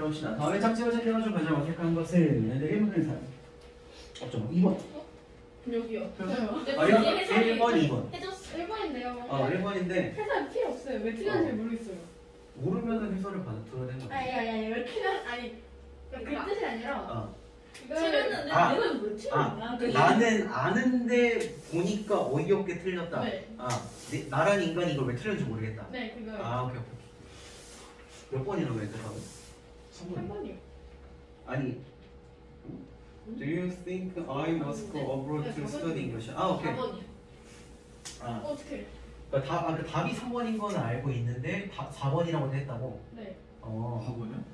해봅시다. 다음에 짝지어진 해가지고 가장 어색한 것을 얘네들 1번을 사요. 없죠? 2번. 여기요. 아, 1번, 2번. 해줬어. 1번인데요. 1번인데 해설 필요 없어요. 왜 틀렸는지 모르겠어요. 모르면은 해설을 받아들어야 되는 거야. 아니 왜 틀렸 아니 그 뜻이 아니라 틀렸는데 아. 내가 왜 틀렸나? 나는 아는데 보니까 어이없게 틀렸다. 네. 나란 인간이 이걸 왜 틀렸는지 모르겠다. 네 그거요. 오케이. 몇 번이라고 했죠? 3번이요. 아니. Do you think I must go abroad to study English? 오케이. 4번이요. 어떻게? 그 답이 3번인 건 알고 있는데 4번이라고 했다고? 네. 바보냐?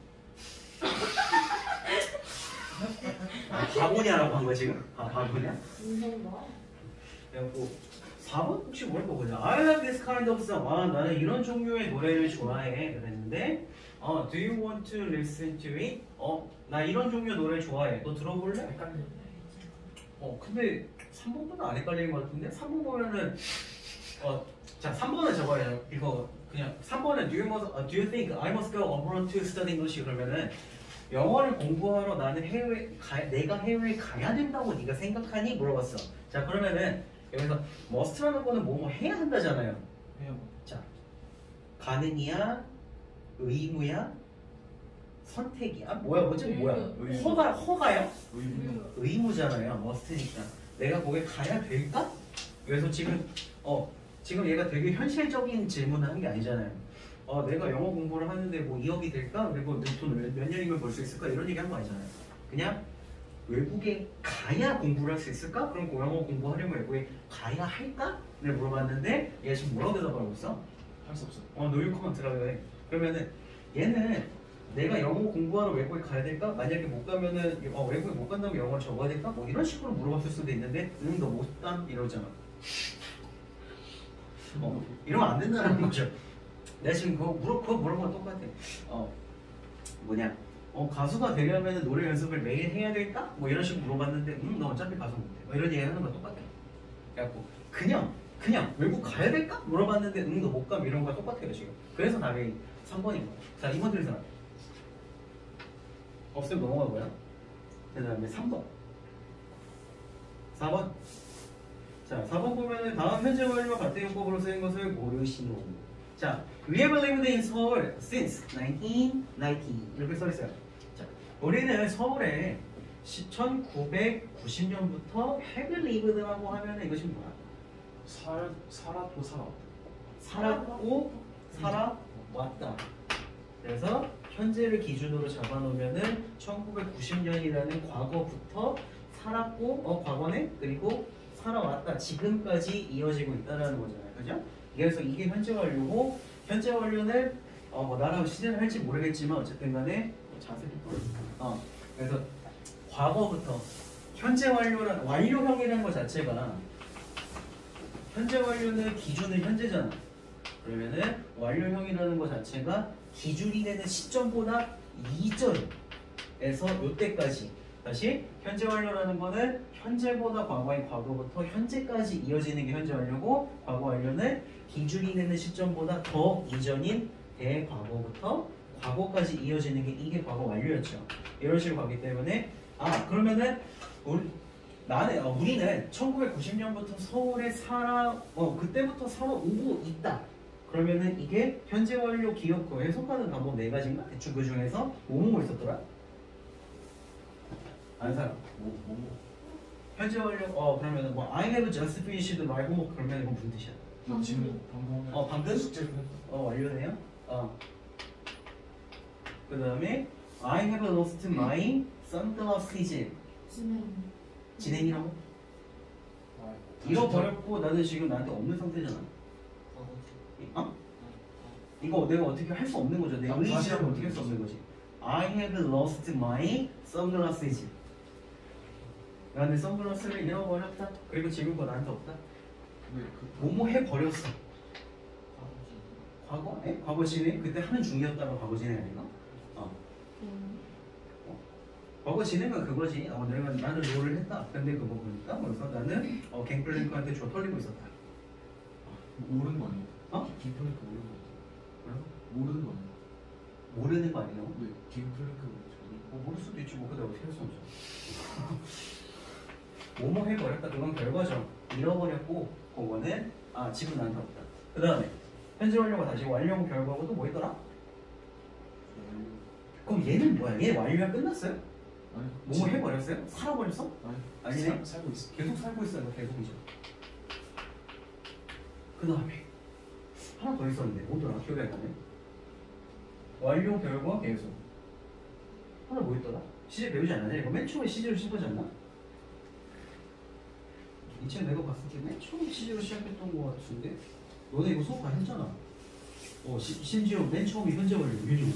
바보냐라고 한 거야 지금? 바보냐? 무서운가? 그래갖고 4번 혹시 뭘 거거든? I like this kind of song. 나는 이런 종류의 노래를 좋아해. 그랬는데 Do you want to listen to it? 나 이런 종류 노래 좋아해. 너 들어볼래? 근데 3번보다 안 헷갈리는 것 같은데? 3번 보면은 자 3번은 저거예요. 이거 그냥 3번은 Do you think I must go abroad to study English? 그러면은 영어를 공부하러 나는 내가 해외에 가야 된다고 네가 생각하니? 물어봤어. 자 그러면은 여기서 must라는 거는 뭐 해야 한다잖아요. 자 가능이야? 의무야? 선택이야? 뭐야? 허가요? 의무잖아요. must니까 내가 거기 가야 될까? 그래서 지금 얘가 되게 현실적인 질문을 한 게 아니잖아요. 내가 영어 공부를 하는데 뭐 2억이 될까? 그리고 돈 몇 년이면 벌 수 있을까? 이런 얘기 한 거 아니잖아요. 그냥 외국에 가야 공부를 할 수 있을까? 그럼 영어 공부하려면 외국에 가야 할까? 를 물어봤는데 얘가 지금 뭐라고 대답하고 있어? 할 수 없어. 노유 코먼트라고 해. 그러면은 얘는 내가 영어 공부하러 외국에 가야 될까? 만약에 못 가면은 외국에 못 간다면 영어를 적어야 될까? 뭐 이런 식으로 물어봤을 수도 있는데 너 못 간? 이러잖아. 이러면 안 된다는 거죠. 내가 지금 그거 물어본 건 똑같아. 가수가 되려면 노래 연습을 매일 해야 될까? 뭐 이런 식으로 물어봤는데 너 어차피 가수 못해. 뭐 이런 얘기 하는 거 똑같아. 그래갖고 그냥 외국 가야 될까? 물어봤는데 너 못 가. 이런 거 똑같아요 지금. 그래서 답이 3번인 거야. 자 2번 틀린 사람. 없으면 넘어가고요. 그 다음에 3번. 4번. 자 4번 보면은 다음 현재 완료와 같은 용법으로 쓰인 것을 고르시오. 자, we have lived in Seoul since 1990 이렇게 써있어요. 자, 우리는 서울에 1990년부터 have lived라고 하면 이것이 뭐야? 살았고 살아왔다. 그래서 현재를 기준으로 잡아놓으면은 1990년이라는 과거부터 살았고 과거네 그리고 살아왔다 지금까지 이어지고 있다는 거잖아요. 그죠? 그래서 이게 현재 완료고 현재 완료는 나라고 시제를 할지 모르겠지만 어쨌든 간에 자세히 그래서 과거부터 현재 완료란 완료형이라는 것 자체가 현재 완료는 기준은 현재잖아. 그러면은 완료형이라는 것 자체가 기준이 되는 시점보다 이전에서 요때까지 다시 현재 완료라는 거는 현재보다 과거인 과거부터 현재까지 이어지는 게 현재 완료고 과거 완료는 기준이 되는 시점보다 더 이전인 대과거부터 과거까지 이어지는 게 이게 과거 완료였죠. 이런 식으로 가기 때문에 그러면은 우리는 1990년부터 서울에 그때부터 살아오고 있다. 그러면은 이게 현재 완료 기억 해석하는 방법 4가지인가? 대충 그 중에서 뭐뭐 있었더라? 아는 사람? 현재 완료 그러면은 I have just finished my homework 그러면 이건 무슨 뜻이야? 지금 방금? 숙제를 완료네요? 그 다음에 I have lost my sunglasses 진행이라고? 잃어버렸고 나는 지금 나한테 없는 상태잖아. 이거 내가 어떻게 할 수 없는 거죠. 내 의지라고 어떻게 할 수 없는 거지. I have lost my sunglasses. 나는 선글라스를 잃어버렸다. 그리고 지금 거 나한테 없다. 뭐뭐 해버렸어. 과거? 과거 진행? 그때 하는 중이었다가 과거 진행 아닌가? 과거 진행은 그거지. 나는 롤을 했다. 근데 그거 보니까 그래서 나는 갱플랭크한테 줘 털리고 있었다. 모르는 거 아니야? 갱플랭크 모르는 거 아니야? 모르는 거 아니야? 모르는 거 아니에요? 네, 기금 플래그 뭐 모를 수도 있지 뭐. 근데 어떻게 할 수 없죠. 뭐뭐 해버렸다. 그건 결과죠. 잃어버렸고 그거는 지금 나한테 없다. 그 다음에 현재 완료가 다시 완료 결과고 또 뭐 있더라? 그럼 얘는 뭐야? 얘 완료가 끝났어요? 아니 뭐뭐 해버렸어요? 살아버렸어? 아니 아니네? 살고 있어. 계속 살고 있어요. 계속이죠. 그 다음에 하나 더 있었는데 뭐더라? 기억이 안 나네. 완료 결과 계속. 하나 뭐 있더라? 시제 배우지 않았냐? 이거 맨 처음에 시제로 시작하지 않나? 이 책 내가 봤을 때 맨 처음에 시제로 시작했던 거 같은데 너네 이거 수업 다 했잖아. 심지어 맨 처음에 현재 완료 유리가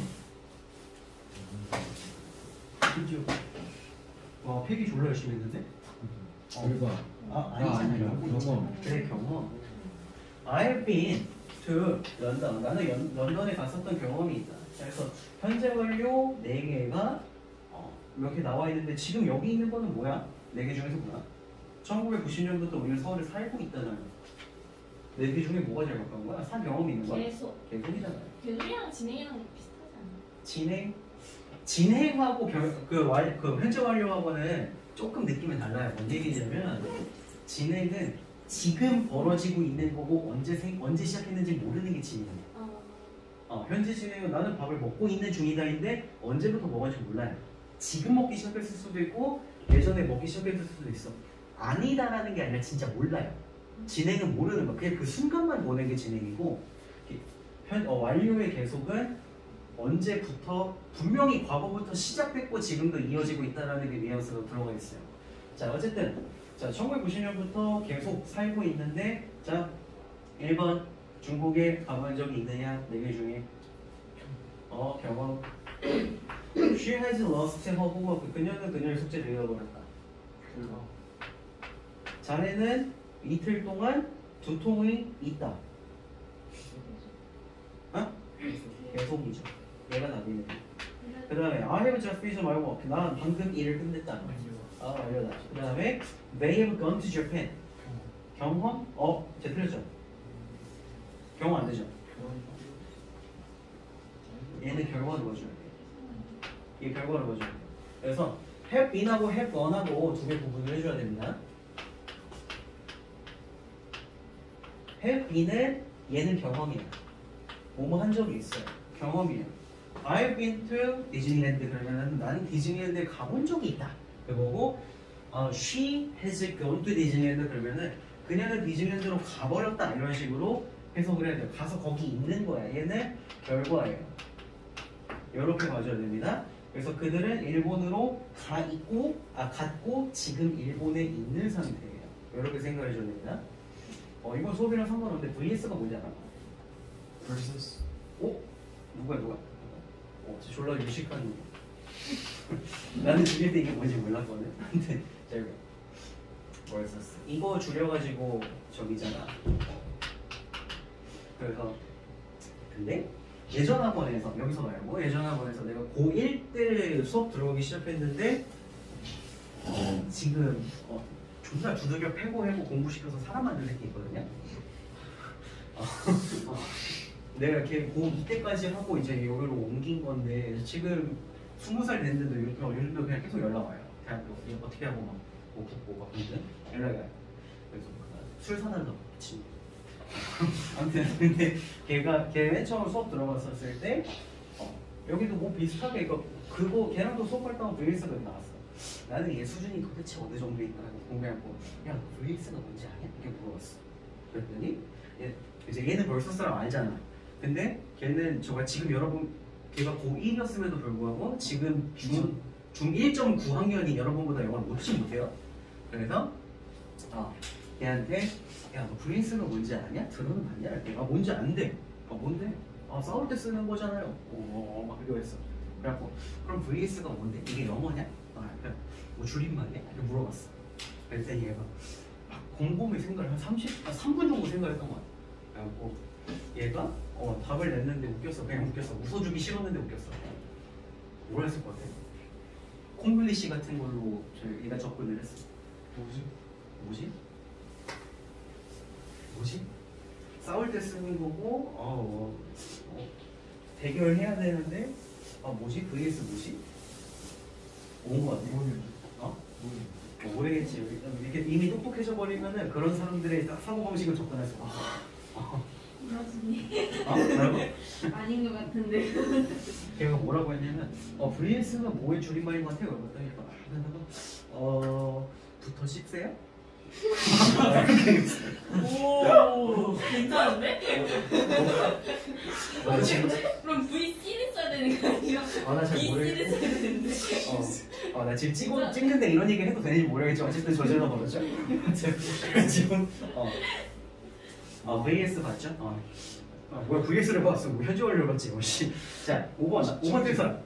심지어 와 필기 졸라 열심히 했는데 결과. 아니잖아. 경험. 그래 경험. I've been to London. 나는 런던에 갔었던 경험이 있다. 그래서 현재 완료 4개가 이렇게 나와 있는데 지금 여기 있는 거는 뭐야? 4개 중에서 뭐야? 1990년부터 우리는 서울에 살고 있다잖아. 4개 중에 뭐가 제일 가까운 거야? 산 경험이 있는 거야? 계속이잖아요. 계속이랑 진행이랑 비슷하지 않아? 진행하고 그 현재 완료하고는 조금 느낌이 달라요. 뭔 얘기냐면 진행은 지금 벌어지고 있는 거고 언제 시작했는지 모르는 게 진행이에요. 현재 진행은 나는 밥을 먹고 있는 중이다인데 언제부터 먹었는지 몰라요. 지금 먹기 시작했을 수도 있고 예전에 먹기 시작했을 수도 있어. 아니다라는 게 아니라 진짜 몰라요. 진행은 모르는 거. 그냥 그 순간만 보는 게 진행이고 완료의 계속은 언제부터 분명히 과거부터 시작됐고 지금도 이어지고 있다는 게 뉘앙스가 들어가 있어요. 자 어쨌든 1990년부터 계속 살고 있는데 자 1번 중국에 가본 적이 있느냐? 4개 중에 경험. She has lost her homework. 그녀는 그녀의 숙제를 잃어버렸다. 결과. 자네는 이틀 동안 두통이 있다. 계속이죠. 얘가 답이네. 그 다음에 I have just finished my work. 난 방금 일을 끝냈다. 완료다. 그 다음에 They have gone to Japan. 경험? 제가 틀렸죠? 경험 안 되죠? 얘는 결과를 넣어줘야 돼. 이 결과를 넣어줘야 돼. 그래서 have been하고 have gone하고 두 개 구분을 해줘야 됩니다. have been은 얘는 경험이야. 뭐뭐 한 적이 있어요. 경험이야. I've been to Disneyland. 그러면은 나는 디즈니랜드에 가본 적이 있다. 그거고 she has gone to Disneyland. 그러면은 그녀는 디즈니랜드로 가버렸다. 이런 식으로 해석을 해야 돼요. 가서 거기 있는 거야. 얘는 결과예요. 이렇게 봐줘야 됩니다. 그래서 그들은 일본으로 갔고 지금 일본에 있는 상태예요. 이렇게 생각해 줘야 됩니다. 이건 수업이랑 상관없는데 VS가 뭔지 알아? versus. 누가? 진짜 졸라 유식한 나는 줄일 때 이게 뭔지 몰랐거든. 근데 자 versus 이거 줄여가지고 저기잖아. 그래서 근데 예전 학원에서 여기서 말고 예전 학원에서 내가 고1 때 수업 들어오기 시작했는데 지금 존나 두들겨 패고 공부시켜서 사람 만든 새끼 있거든요. 내가 걔 고2 때까지 하고 이제 여기로 옮긴 건데 지금 20살 됐는데도 요즘도 그냥 계속 연락 와요. 대학교 어떻게 하고 뭐 붙고 막 연락이 와요. 그래서 술 사달라고 미친. 아무튼 근데 걔 맨 처음 수업 들어갔었을 때 여기도 뭐 비슷하게 그거 걔랑도 수업할 때만 VS가 나왔어. 나는 얘 수준이 도대체 어느 정도인가 하고 궁금해하고 야 VS가 뭔지 아냐? 이렇게 물어봤어. 그랬더니 이제 얘는 벌써 사람 알잖아. 근데 걔는 지금 여러분 걔가 고1이었음에도 불구하고 지금 중 1.9 학년이 여러분보다 영어를 못해요. 그래서 걔한테 야 너 VS가 뭔지 아냐? 들어는 봤냐? 내가 뭔지 안 돼. 뭔데? 싸울 때 쓰는 거잖아요. 막 그거 했어. 그래갖고 그럼 VS가 뭔데? 이게 영어냐? 뭐 줄임말이야? 이렇게 물어봤어. 그랬더니 얘가 막 곰곰이 생각을 한 3분 정도 생각했던 것 같아. 그래갖고 얘가 답을 냈는데 웃겼어. 그냥 웃겼어. 웃어주기 싫었는데 웃겼어. 뭐라 했을 것 같아? 콩글리시 같은 걸로 얘가 접근을 했어. 뭐지? 싸울 때 쓰는 거고 대결해야 되는데 뭐지? vs 뭐지? 온 거 같네. 어? 모르겠지. 이렇게 이미 똑똑해져 버리면은 그런 사람들의 사고 방식을 접근할 수가 없어. 그러시니 뭐라고? 아닌 것 같은데. 걔가 뭐라고 했냐면 vs가 뭐의 줄임말인 것 같아요. 그러니까 부터 씹세요? 오 괜찮은데? 지금 그럼 VC를 써야 되는 거 아니야? 나 잘 VC를 모르겠어. 써야 되는데. 나 지금 찍는데 이런 얘기 해도 되는지 모르겠지만 어쨌든 저질러 버렸죠. 지금 VS 봤죠? 뭐야 VS를 봤어? 뭐 현지 원료를 봤지? 씨. 자 5번 뜰 사람.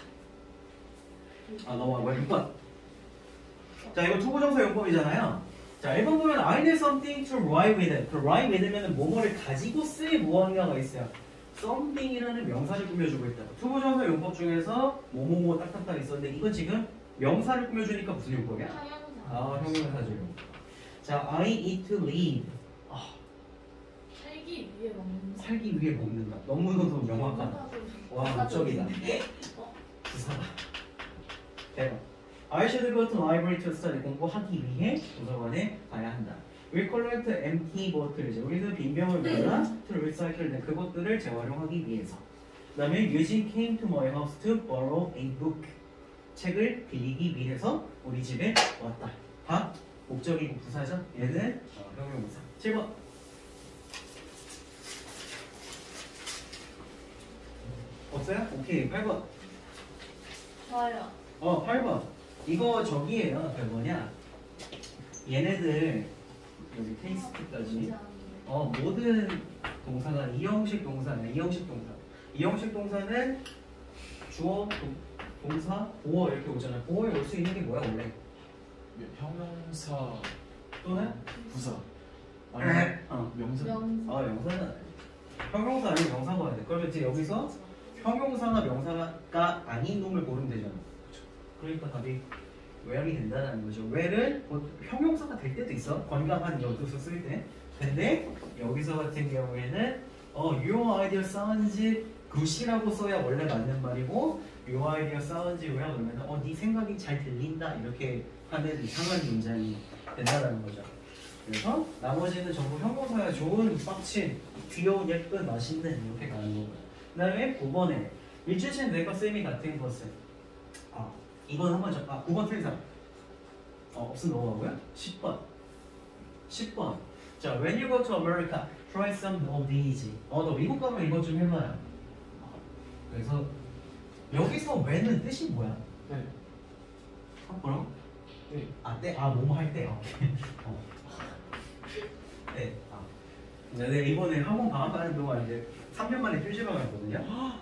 넘어가. 6번. 자 이거 투부정사 용법이잖아요. 자 1번 보면 I need something to write with it. 그 write with면은 뭐뭐를 가지고 쓸 무언가가 있어요. something이라는 명사를 꾸며주고 있다. 투부정사 용법 중에서 뭐뭐뭐 딱딱딱 있었는데 이건 지금 명사를 꾸며주니까 무슨 용법이야? 하양사. 형용사죠. 자 I eat to live. 살기 위해 먹는 거. 살기 위해 먹는다. 너무너무 명확한. 와 목적이다. 부사다. 대박. I should go to library to study. 공부하기 위해 도서관에 가야 한다. We collect empty bottles. 우리는 빈병을 모아 to recycle. 그것들을 재활용하기 위해서. 그 다음에 Eugene came to my house to borrow a book. 책을 빌리기 위해서 우리 집에 왔다. 다 목적이고 부사죠. 얘는 형용사. 7번. 없어요? 오케이. 8번. 좋아요. 8번. 이거 저기예요. 그 뭐냐? 얘네들 여기 케이스까지 모든 동사가 이형식 동사네. 이형식 동사. 이형식 동사는 주어, 동사, 보어 이렇게 오잖아. 보어에 올 수 있는 게 뭐야 원래? 형용사 또는 부사 명사. 명사는 형용사 아니면 명사가 와야 돼. 그러면 이제 여기서 형용사나 명사가 아닌 놈을 고르면 되잖아. 그러니까 답이 where이 된다는 거죠. where는 형용사가 될 때도 있어. 건강한 여기서 쓸 때. 근데 여기서 같은 경우에는 your idea sounds good이라고 써야 원래 맞는 말이고 your idea sounds well 그러면 네 생각이 잘 들린다 이렇게 하는 이상한 문장이 된다는 거죠. 그래서 나머지는 전부 형용사가 좋은, 빡친, 귀여운, 예쁜, 맛있는 이렇게 가는 거고요. 그 다음에 9번에 일주일치는 내과 쌤이 같은 것은 이건 한번 9번 틀린 사람. 없으면 넘어가고요. 10번. 자, when you go to America, try some of these. 너 미국 가면 이거 좀 해봐요. 그래서 여기서 when은 뜻이 뭐야? 네. 뭐라고? 네. 때? 뭐뭐 할 때. 네. 내가 이번에 학원 방학 가는 동안 이제 3년 만에 휴직을 갔거든요.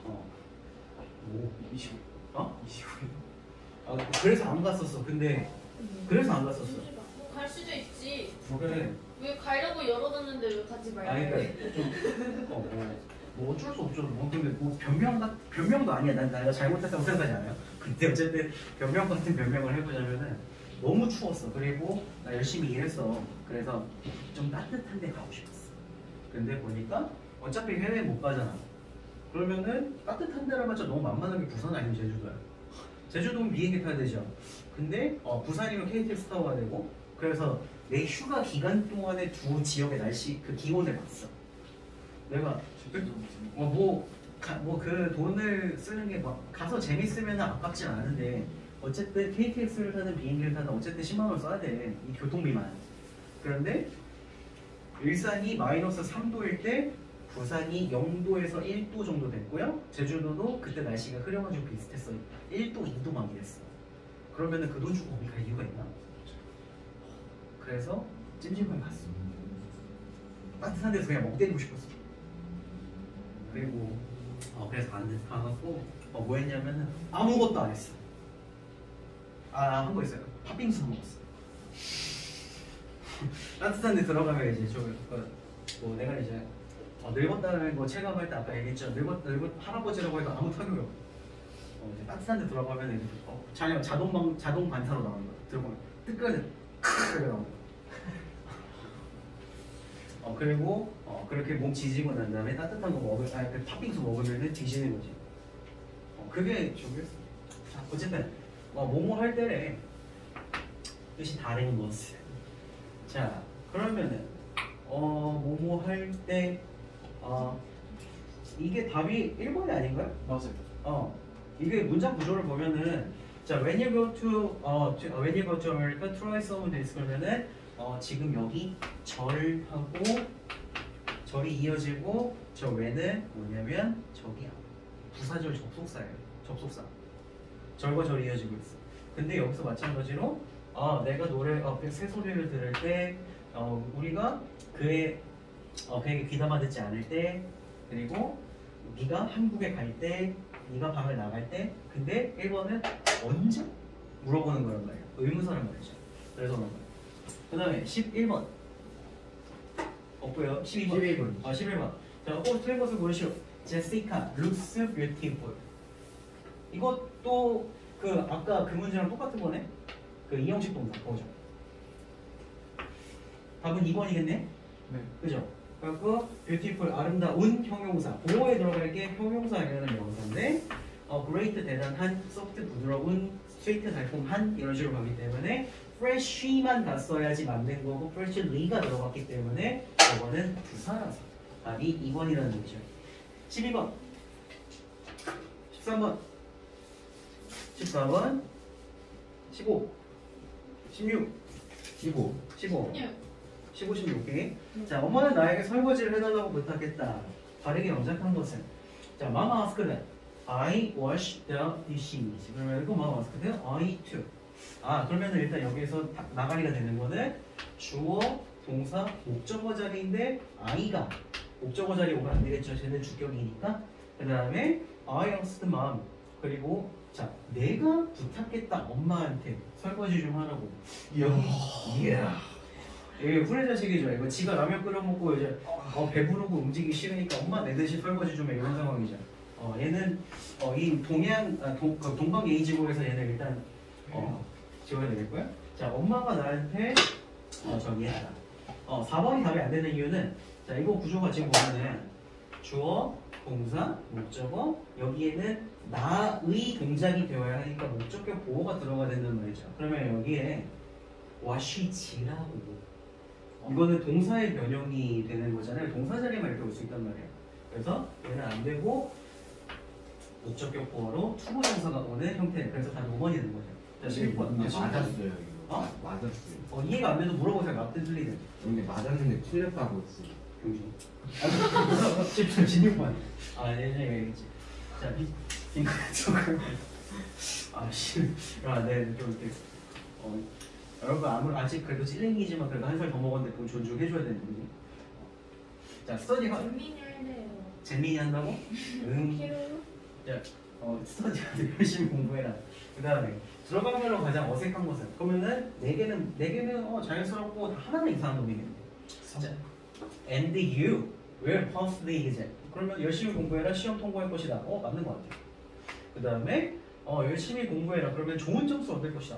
오, 25. 25일. 그래서 안 갔었어. 근데 그래서 안 갔었어. 갈 수도 있지. 그래. 왜 가려고 열어뒀는데 왜 가지 말고? 그러니까 뭐 어쩔 수 없죠. 근데 변명도 아니야. 내가 잘못했다고 생각하지 않아요. 근데 어쨌든 변명 같은 변명을 해보자면은 너무 추웠어. 그리고 나 열심히 일했어. 그래서 좀 따뜻한 데 가고 싶었어. 근데 보니까 어차피 해외 못 가잖아. 그러면은 따뜻한 데라마자 너무 만만한 게 부산 아니면 제주도야. 제주도는 비행기 타야 되죠. 근데 부산이면 KTX 타고 가야 되고 그래서 내 휴가 기간 동안에 두 지역의 날씨 그 기온을 봤어. 내가 그 돈을 쓰는 게 막 가서 재밌으면 아깝진 않은데 어쨌든 KTX를 타든 비행기를 타든 어쨌든 10만 원 써야 돼. 이 교통비만. 그런데 일산이 마이너스 3도일 때 부산이 0도에서 1도 정도 됐고요. 제주도도 그때 날씨가 흐려가지고 비슷했어. 1도, 2도 막 이랬어. 그러면은 그 돈 주고 거기 갈 이유가 있나? 그래서 찜질방에 갔어. 따뜻한 데서 그냥 멍 때리고 싶었어. 그리고 그래서 안 가갖고 뭐 했냐면은 아무것도 안 했어. 한 거 있어요. 팥빙수 먹었어. 따뜻한 데 들어가면 이제 내가 이제 늙었다는 거 체감할 때 아까 얘기했죠. 늙은 할아버지라고 해도 아무 타격이 없어. 이제 따뜻한 데 들어가면 자동 반사로 나오는 거야. 들어가면 뜨끈해. 크게 나오는 거야. 그리고 그렇게 몸 지지고 난 다음에 따뜻한 거 그 팥빙수 먹으면 뒤지는 거지. 그게 저기였어. 자, 어쨌든 뭐뭐 할 때래 뜻이 다른 것을. 자, 그러면은 뭐뭐 할 때 이게 답이 1번이 아닌가요? 맞아요. 이게 문장 구조를 보면은 자, when you go to America, try some this 그러면은 지금 여기 절하고 절이 이어지고 저 when은 뭐냐면 저기야. 부사절 접속사예요. 접속사. 절과 절이 이어지고 있어. 근데 여기서 마찬가지로 내가 새소리를 들을 때 우리가 그에게 귀담아 듣지 않을 때 그리고 네가 한국에 갈 때 네가 방을 나갈 때 근데 1번은 언제? 물어보는 거란 말이야. 의문사란 말이죠. 그래서 그런 거야. 그 다음에 11번 없고요. 12번. 11번. 자, 틀린 것을 고르시오. Jessica looks beautiful. 이것도 아까 그 문제랑 똑같은 거네. 이형식 동사 보죠. 답은 2번이겠네. 네. 그죠? 그래갖고 beautiful 아름다운 형용사. 보호에 들어갈 게 형용사라는 명사인데 great 대단한, soft 부드러운, sweet 달콤한 이런 식으로 가기 때문에 fresh만 갔어야지 맞는 거고 freshly가 들어갔기 때문에 이거는 부사라서 답이 2번이라는 얘기죠. 12번 13번 14번 15 16 15. 16개. 자, 엄마는 나에게 설거지를 해달라고 부탁했다. 바르게 염색한 것은 자, Mama asked that I wash the dishes. 그러면 이거 Mama asked that I too. 그러면 일단 여기에서 나가리가 되는 거는 주어, 동사, 목적어 자리인데 I가 목적어 자리 오면 안 되겠죠. 쟤는 주격이니까. 그 다음에 I asked mom. 그리고 자, 내가 부탁했다 엄마한테 설거지 좀 하라고. 이야. 이게 후레 자식이죠. 이거 지가 라면 끓여 먹고 이제 배부르고 움직이기 싫으니까 엄마 내 대신 설거지 좀 해 이런 상황이죠. 얘는 이 동방 예의지국에서 얘는 일단 지워야 되겠고요. 자, 엄마가 나한테 저기 해라. 4번이 답이 안 되는 이유는 자, 이거 구조가 지금 보면은 주어, 동사, 목적어 여기에는 나의 동작이 되어야 하니까 목적격 보호가 들어가야 된다는 말이죠. 그러면 여기에 와시지라고 이거는 동사의 변형이 되는 거잖아요. 동사 자리에만 이렇게 올 수 있단 말이에요. 그래서 얘는 안 되고 목적격 보호로 투부 동사가 오는 형태. 그래서 다 5번이 되는 거죠. 자, 11번. 맞았어요. 이거. 맞았어요. 이해가 안 돼도 물어보세요. 맞든 틀리든. 근데 맞았는데 틀렸다고 했어요. 병신. 16번. 예전에 얘기했지. 자, 이거 네, 좀 이렇게 여러분 아직 그래도 찔링이지만 그래도 한 살 더 먹었는데 그건 존중해줘야 되는 거지. 자, 스터디 재민이 할래요. 재민이 한다고? 자, 스터디하고 열심히 공부해라. 그 다음에 들어가면 가장 어색한 것은 그러면은 네 개는 자연스럽고 다 하나는 이상한 놈이겠네. 자, and you will pass the exam. 그러면 열심히 공부해라. 시험 통과할 것이다. 맞는 것 같아. 그 다음에 열심히 공부해라. 그러면 좋은 점수 얻을 것이다.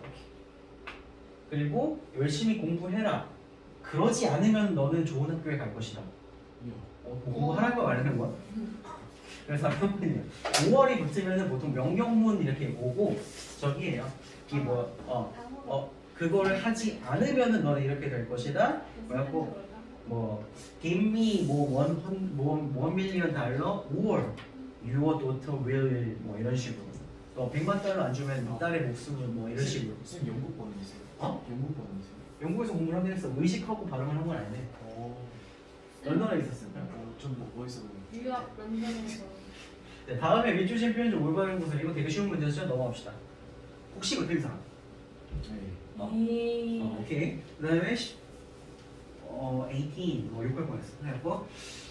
그리고 열심히 공부해라. 그러지 않으면 너는 좋은 학교에 갈 것이다. 공부하라는 거 말하는 거야. 그래서 5월이 붙으면 보통 명령문 이렇게 오고 저기에요. 그거를 하지 않으면은 너는 이렇게 될 것이다. 그래갖고 give me $1 million or your daughter will 이런 식으로. 100만 달러 안 주면 네 딸의 목숨은 이런 식으로. 무슨 영국권이세요? 영국권이세요? 영국에서 공부를 하긴 했어. 의식하고 발음을 한 건 아니네. 런던에 있었어요. 좀 어디서 유학 런던에서. 네, 다음에 밑줄신 표현 중 올바른 것은 이거 되게 쉬운 문제죠. 넘어갑시다. 혹시 그 틀린 사람? 네. 오케이. 그 다음에 18 욕할 뻔했어. 그래갖고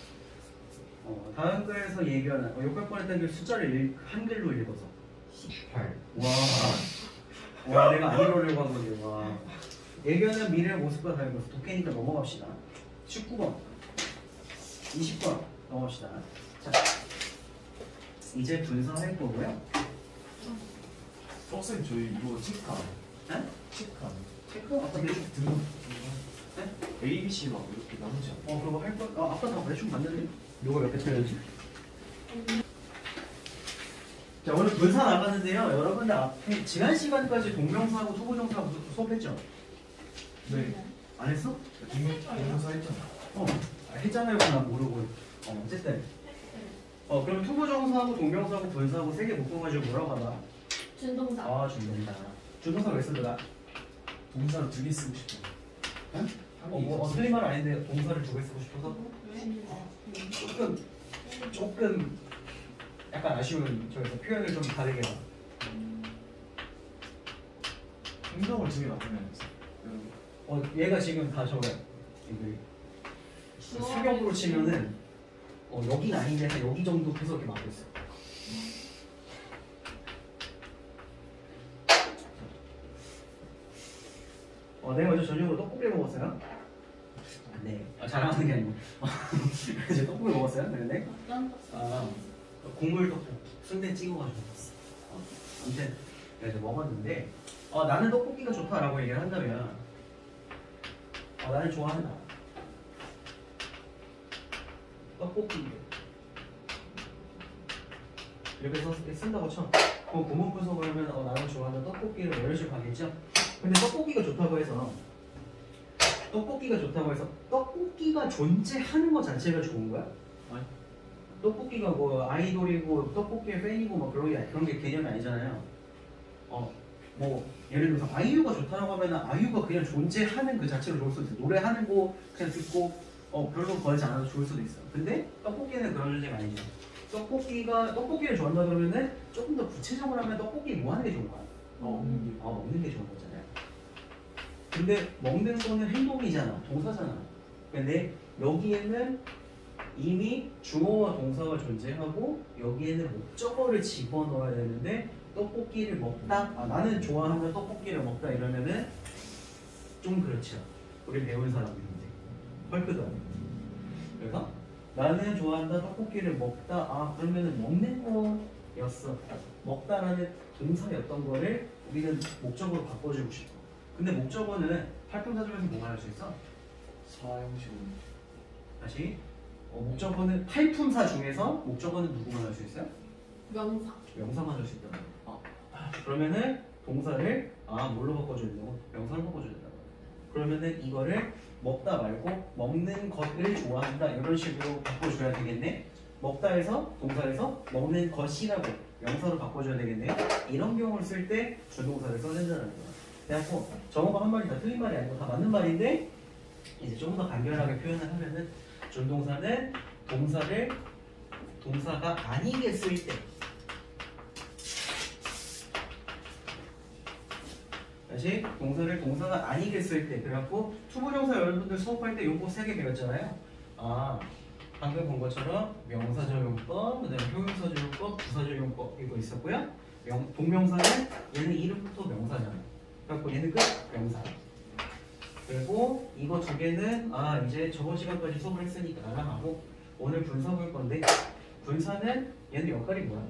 다음 글에서 얘기하는 욕할 뻔했다는 게 숫자를 한글로 읽어서 18. 와 내가 안 이러려고 한 건데 와. 예견은 미래의 모습과 다른 것을 독해니까 넘어갑시다. 19번 20번 넘어갑시다. 자, 이제 분석할 거고요. 선생님 저희 이거 체크 안 해요? 네? 체크 안 해요? 체크? 아까 대충 들어 네? A, B, C 막 이렇게 나누지 않아요? 그거 할 거? 아까 다 대충 봤는데 누가 몇 개 틀렸지? 자, 자, 오늘 분사 나갔는데요. 여러분들 앞에 지난 시간까지 동명사하고 투부정사 수업했죠? 네. 안 했어? 동영상 했잖아. 했잖아요. 난 모르고. 어쨌든. 그럼 투부정사하고 동명사하고 분사하고 세 개 묶어가지고 뭐라고 하나? 준동사. 준동사. 준동사 왜 쓰더라? 동사를 2개 쓰고 싶어. 응? 틀린 말 아닌데 동사를 2개 쓰고 싶어서? 조금 약간 아쉬운 저기서 표현을 좀 다르게 봐. 행동을 2개 나타내야 돼. 얘가 지금 다 저거야. 수격으로 치면은 여기가 아닌데 한 여기 정도 계속 이렇게 막고 있어. 내가 어제 저녁으로 떡볶이 먹었어요. 네. 자랑하는 게 아니고. 이제 떡볶이 먹었어요. 네네. 어떤 국물 떡볶이 순대 찍어가지고 먹었어. 아무튼 그래서 먹었는데 나는 떡볶이가 좋다라고 얘기를 한다면 나는 좋아한다. 떡볶이 이렇게 쓴다고 쳐. 그럼 구문 분석을 하면 나는 좋아하는 떡볶이를 이런 식으로 가겠죠. 근데 떡볶이가 좋다고 해서 떡볶이가 존재하는 것 자체가 좋은 거야? 아니. 떡볶이가 뭐 아이돌이고 떡볶이의 팬이고 뭐 그런 게 개념이 아니잖아요. 뭐 예를 들어서 아이유가 좋다라고 하면 아이유가 그냥 존재하는 그 자체로 좋을 수도 있어. 노래하는 거 그냥 듣고 별로 걸지 않아도 좋을 수도 있어. 근데 떡볶이는 그런 존재가 아니죠. 떡볶이를 좋아한다 그러면은 조금 더 구체적으로 하면 떡볶이 뭐 하는 게 좋은 거야? 먹는 게 좋은 거잖아요. 근데 먹는 거는 행동이잖아. 동사잖아. 근데 여기에는 이미 주어와 동사가 존재하고 여기에는 목적어를 집어넣어야 되는데 떡볶이를 먹다? 나는 좋아하는 떡볶이를 먹다 이러면은 좀 그렇죠. 우리 배운 사람들인데 헐크도 아니고. 그래서 나는 좋아한다 떡볶이를 먹다 그러면은 먹는 거였어. 먹다라는 동사였던 거를 우리는 목적으로 바꿔주고 싶어. 근데 목적어는 활동사 중에서 뭐가 할 수 있어? 사형식으로. 다시 목적어는 팔품사 중에서 목적어는 누구만 할 수 있어요? 명사. 명사만 할 수 있다는 거. 그러면은 동사를 뭘로 바꿔줘야 된다고? 명사로 바꿔줘야 된다고. 그러면은 이거를 먹다 말고 먹는 것을 좋아한다 이런 식으로 바꿔줘야 되겠네. 먹다에서 동사에서 먹는 것이라고 명사로 바꿔줘야 되겠네요. 이런 경우를 쓸 때 준동사를 써야 된다는 거야. 그래갖고 정어가 한 말이 다 틀린 말이 아니고 다 맞는 말인데 이제 좀 더 간결하게 표현을 하면은 준동사는 동사가 아니게 쓸 때 다시 동사를 동사가 아니게 쓸 때 그래갖고 투부정사 여러분들 수업할 때 요거 3개 배웠잖아요. 방금 본 것처럼 명사적용법, 그다음에 효용사적용법, 부사적용법 이거 있었고요. 동명사는 얘는 이름부터 명사잖아. 그래갖고 얘는 끝 명사. 그리고 이거 2개는 이제 저번 시간까지 수업을 했으니까 나가고 오늘 분사 볼 건데 분사는 얘는 역할이 뭐야?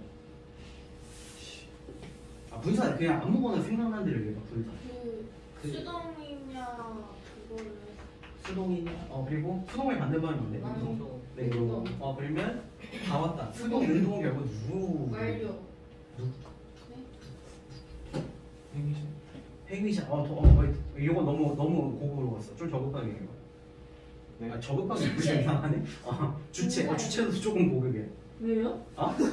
분사 그냥 아무거나 생각나는 대로 얘기해봐. 분사. 수동이냐 그거를 수동이냐? 그리고 수동의 반대말은 뭔데? 능동. 능동. 그러면 다 왔다. 수동, 능동 결국 누구? 완료. 행위식. 행위자. 이거 너무 고급으로 갔어. 좀 저급하게 해봐. 네. 저급하게 무슨 이상하네. 주체도 조금 고급이야. 왜요?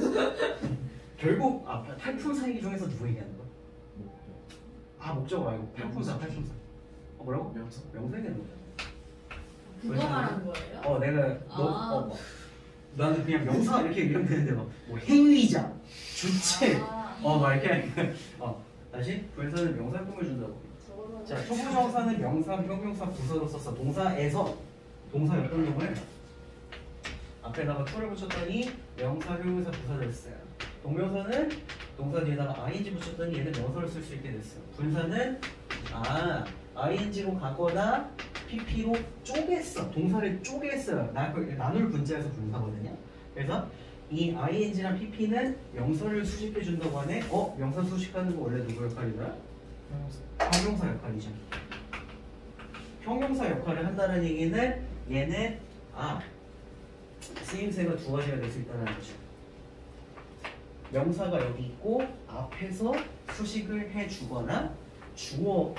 결국 탈품사 얘기 중에서 누구 얘기하는 거야? 목적어 말고 탈품사. 뭐라고? 명사. 명사 얘기하는 거야. 그거 말하는 거예요? 내가 나는 그냥 명사 이렇게 얘기하면 되는데 뭐 행위자, 주체, 막 이렇게 하니까 다시 분사는 명사형을 준다고. 자, 투부정사는 명사, 형용사, 부사로 썼어. 동사에서 동사였던 놈을 앞에다가 to를 붙였더니 명사, 형용사, 부사 됐어요. 동명사는 동사 뒤에다가 ing 붙였더니 얘는 명사를 쓸 수 있게 됐어요. 분사는 ing로 가거나 pp로 쪼갰어. 동사를 쪼갰어요. 나눌 분자에서 분사거든요. 그래서 이 ing랑 pp는 명사를 수식해 준다고 하네. 명사 수식하는 거 원래 누구 역할이더라? 형용사 역할이죠. 형용사 역할을 한다는 얘기는 얘는 쓰임새가 2가지가 될 수 있다는 거죠. 명사가 여기 있고 앞에서 수식을 해주거나 주어의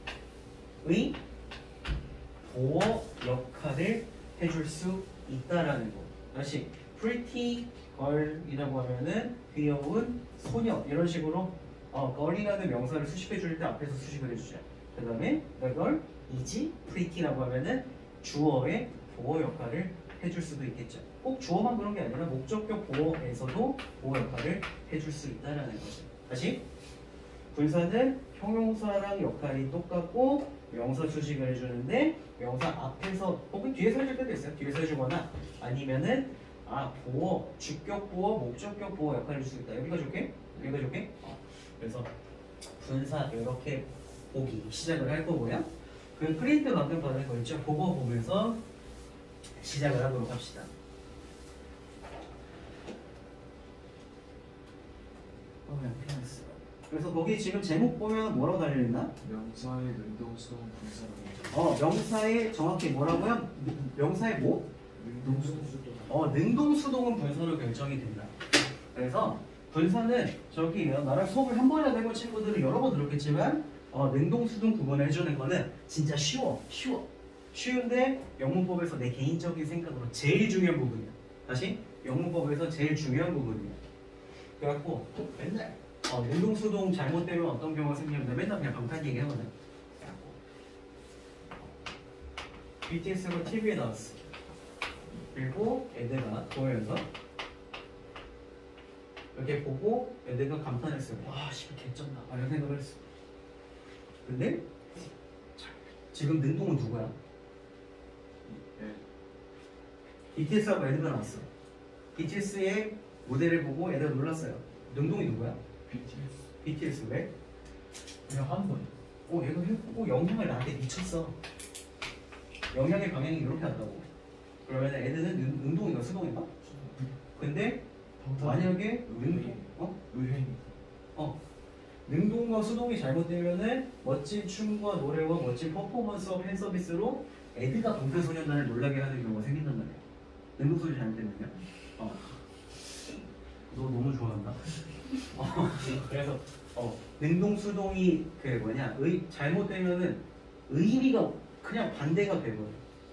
보어 역할을 해줄 수 있다라는 거. 다시 pretty girl이라고 하면은 귀여운 소녀 이런 식으로 girl이라는 명사를 수식해 줄 때 앞에서 수식을 해주죠. 그 다음에 the girl is pretty라고 하면은 주어의 보어 역할을 해줄 수도 있겠죠. 꼭 주어만 그런 게 아니라 목적격 보어에서도 보어 역할을 해줄 수 있다라는 거죠. 다시 분사는 형용사랑 역할이 똑같고 명사 수식을 해주는데 명사 앞에서 혹은 뒤에서 해줄 때도 있어요. 뒤에서 해주거나 아니면은 보어, 주격 보어, 목적격 보어 역할을 해줄 수 있다. 여기가 좋게? 여기가 좋게? 그래서 분사 이렇게 보기 시작을 할 거고요. 그 프린트 방금 받은 거 있죠? 그거 보면서 시작을 하도록 합시다. 그냥 피하겠어. 그래서 거기 지금 제목 보면 뭐라고 달려있나? 명사의 능동수동 분사라고. 명사의 정확히 뭐라고요? 명사의 뭐? 능동수동. 능동수동은 분사로 결정이 된다. 그래서 분사는 저기 나랑 수업을 한 번이나 해본 친구들은 여러 번 들었겠지만 능동수동 구분을 해주는 거는 진짜 쉬운데 영문법에서 내 개인적인 생각으로 제일 중요한 부분이야. 다시 영문법에서 제일 중요한 부분이야. 그래갖고 맨날 능동수동 잘못되면 어떤 경우가 생기는데 맨날 그냥 방탄 얘기하거든. BTS가 TV에 나왔어. 그리고 애들가 보면서 이렇게 보고 애들가 감탄했어요. 와, 씨발 개쩐다. 이런 생각을 했어. 근데 지금 능동은 누구야? BTS하고 애들가 나왔어. BTS의 무대를 보고 애들 놀랐어요. 능동이 누구야? BTS 왜? 그냥 하는 거예요. 얘가 해보고 영향을 나한테 미쳤어. 영향의 방향이 이렇게 한다고. 그러면 애들은 능동인가 수동인가? 근데 만약에 의회니. 능동과 수동이 잘못되면은 멋진 춤과 노래와 멋진 퍼포먼스와 팬 서비스로 애들과 방탄소년단을 놀라게 하는 경우가 생긴단 말이야. 능동 소리 잘못되면요. 너 너무 좋아한다. 그래서 능동 수동이 잘못되면은 의미가 그냥 반대가 되거든.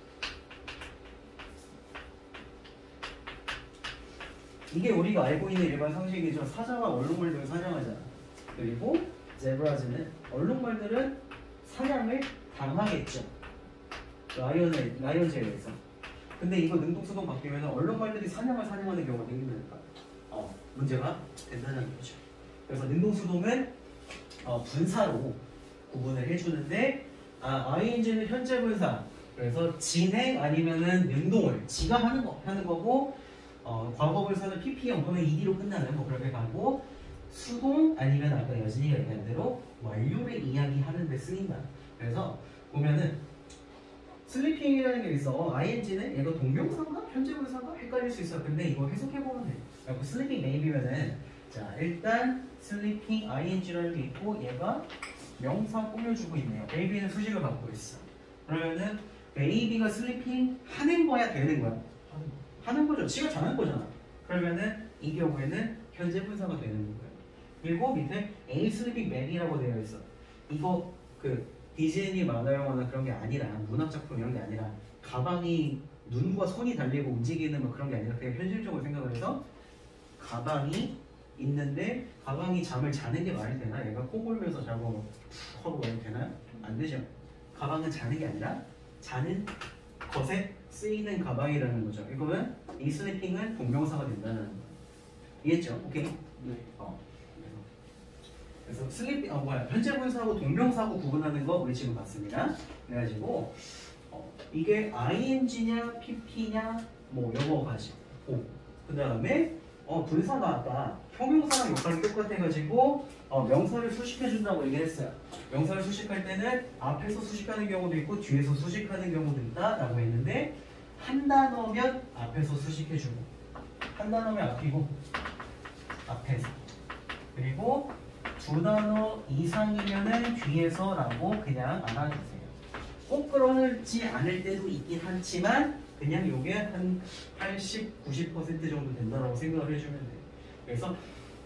이게 우리가 알고 있는 일반 상식이죠. 사자가 얼룩말들을 사냥하잖아. 그리고 제브라즈는 얼룩말들은 사냥을 당하겠죠. 라이언즈에 의해서. 근데 이거 능동수동 바뀌면 얼룩말들이 사냥하는 경우가 생기니까 문제가 된다는 거죠. 그래서 능동수동은 분사로 구분을 해주는데 ing는 현재 분사. 그래서 진행 아니면은 능동을 지가 하는 거고 과거 분사는 pp형 또는 ed로 끝나는 그렇게 가고 수동 아니면 아까 여진이가 얘기한 대로 완료를 이야기하는 데 쓰인다. 그래서 보면은 슬리핑이라는 게 있어. ing는 얘가 동명사인가 현재 분사인가 헷갈릴 수 있어. 근데 이거 해석해보면 돼. 그래서 슬리핑 maybe면은 자 일단 슬리핑 ing라는 게 있고 얘가 명사 꾸며주고 있네요. baby는 수식을 갖고 있어. 그러면은 baby가 슬리핑 하는 거야 되는 거야? 하는 거죠. 지가 자는 거잖아. 그러면은 이 경우에는 현재 분사가 되는 거예요. 그리고 밑에 A sleeping man이라고 되어 있어. 이거 디즈니 만화 영화나 그런 게 아니라 문학 작품 이런 게 아니라 가방이 눈과 손이 달리고 움직이는 그런 게 아니라 그냥 현실적으로 생각을 해서 가방이 있는데 가방이 잠을 자는 게 말이 되나? 얘가 코 골면서 자고 하고 말이 되나요? 안 되죠. 가방은 자는 게 아니라 자는 것에 쓰이는 가방이라는 거죠. 이거는 이 슬리핑은 동명사가 된다는 거예요. 이해했죠? 오케이? 네. 그래서 슬리핑 현재 분사하고 동명사하고 구분하는 거 우리 지금 봤습니다. 그래가지고 이게 ing냐 pp냐 여러 가지. 그 다음에 분사가 아까 형용사랑 역할이 똑같아가지고 명사를 수식해준다고 얘기했어요. 명사를 수식할 때는 앞에서 수식하는 경우도 있고 뒤에서 수식하는 경우도 있다라고 했는데 한 단어면 앞에서 수식해주고 한 단어면 앞이고 앞에서 그리고 두 단어 이상이면은 뒤에서라고 그냥 알아주세요. 꼭 그러지 않을 때도 있긴 하지만 그냥 요게 한 80, 90% 정도 된다라고 생각을 해주면 돼요. 그래서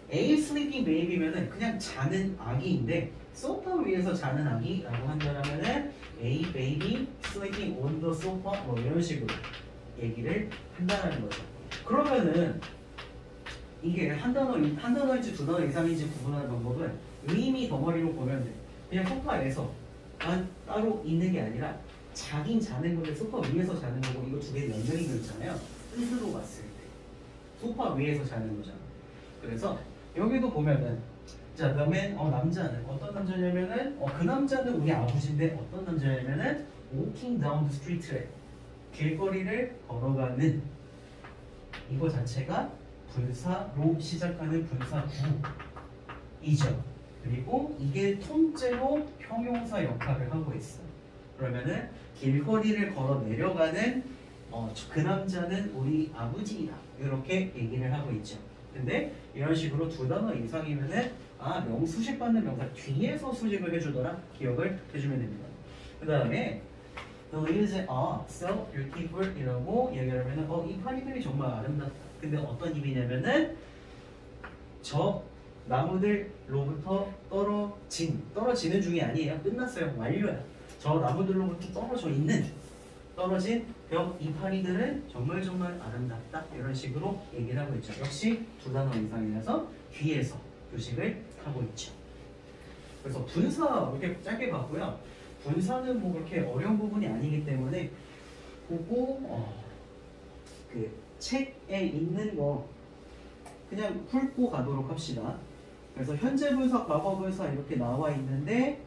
A sleeping baby면은 그냥 자는 아기인데 소파 위에서 자는 아기라고 한다면은 A baby sleeping on the sofa 뭐 이런 식으로 얘기를 한다는 거죠. 그러면은 이게 한 단어인지 두 단어 이상인지 구분하는 방법은 의미 덩어리로 보면 돼. 그냥 소파에서 따로 있는 게 아니라 자긴 자는 건데 소파 위에서 자는 거고 이거 두 개 연결이 있잖아요. 뜻으로 봤을 때 소파 위에서 자는 거잖아. 그래서 여기도 보면은 자, the man, 남자는 어떤 남자냐면은 그 남자는 우리 아버지인데 어떤 남자냐면은 walking down the street래. 길거리를 걸어가는 이거 자체가 분사로 시작하는 분사구이죠. 그리고 이게 통째로 형용사 역할을 하고 있어. 그러면은 길거리를 걸어 내려가는 그 남자는 우리 아버지이다. 이렇게 얘기를 하고 있죠. 근데 이런 식으로 두 단어 이상이면은 수식 받는 명사 뒤에서 수식을 해주더라. 기억을 해주면 됩니다. 그 다음에 The leaves are so beautiful 이라고 얘기를 하면은 이 파리들이 정말 아름답다. 근데 어떤 의미냐면은 저 나무들로부터 떨어지는 중이 아니에요. 끝났어요. 완료야. 저 나무들로부터 떨어진 벽 이파리들은 정말 아름답다. 이런 식으로 얘기를 하고 있죠. 역시 두 단어 이상이라서 뒤에서 교식을 하고 있죠. 그래서 분사 이렇게 짧게 봤고요. 분사는 뭐 그렇게 어려운 부분이 아니기 때문에 그거 그 책에 있는 거 그냥 훑고 가도록 합시다. 그래서 현재 분사, 과거 분사 이렇게 나와 있는데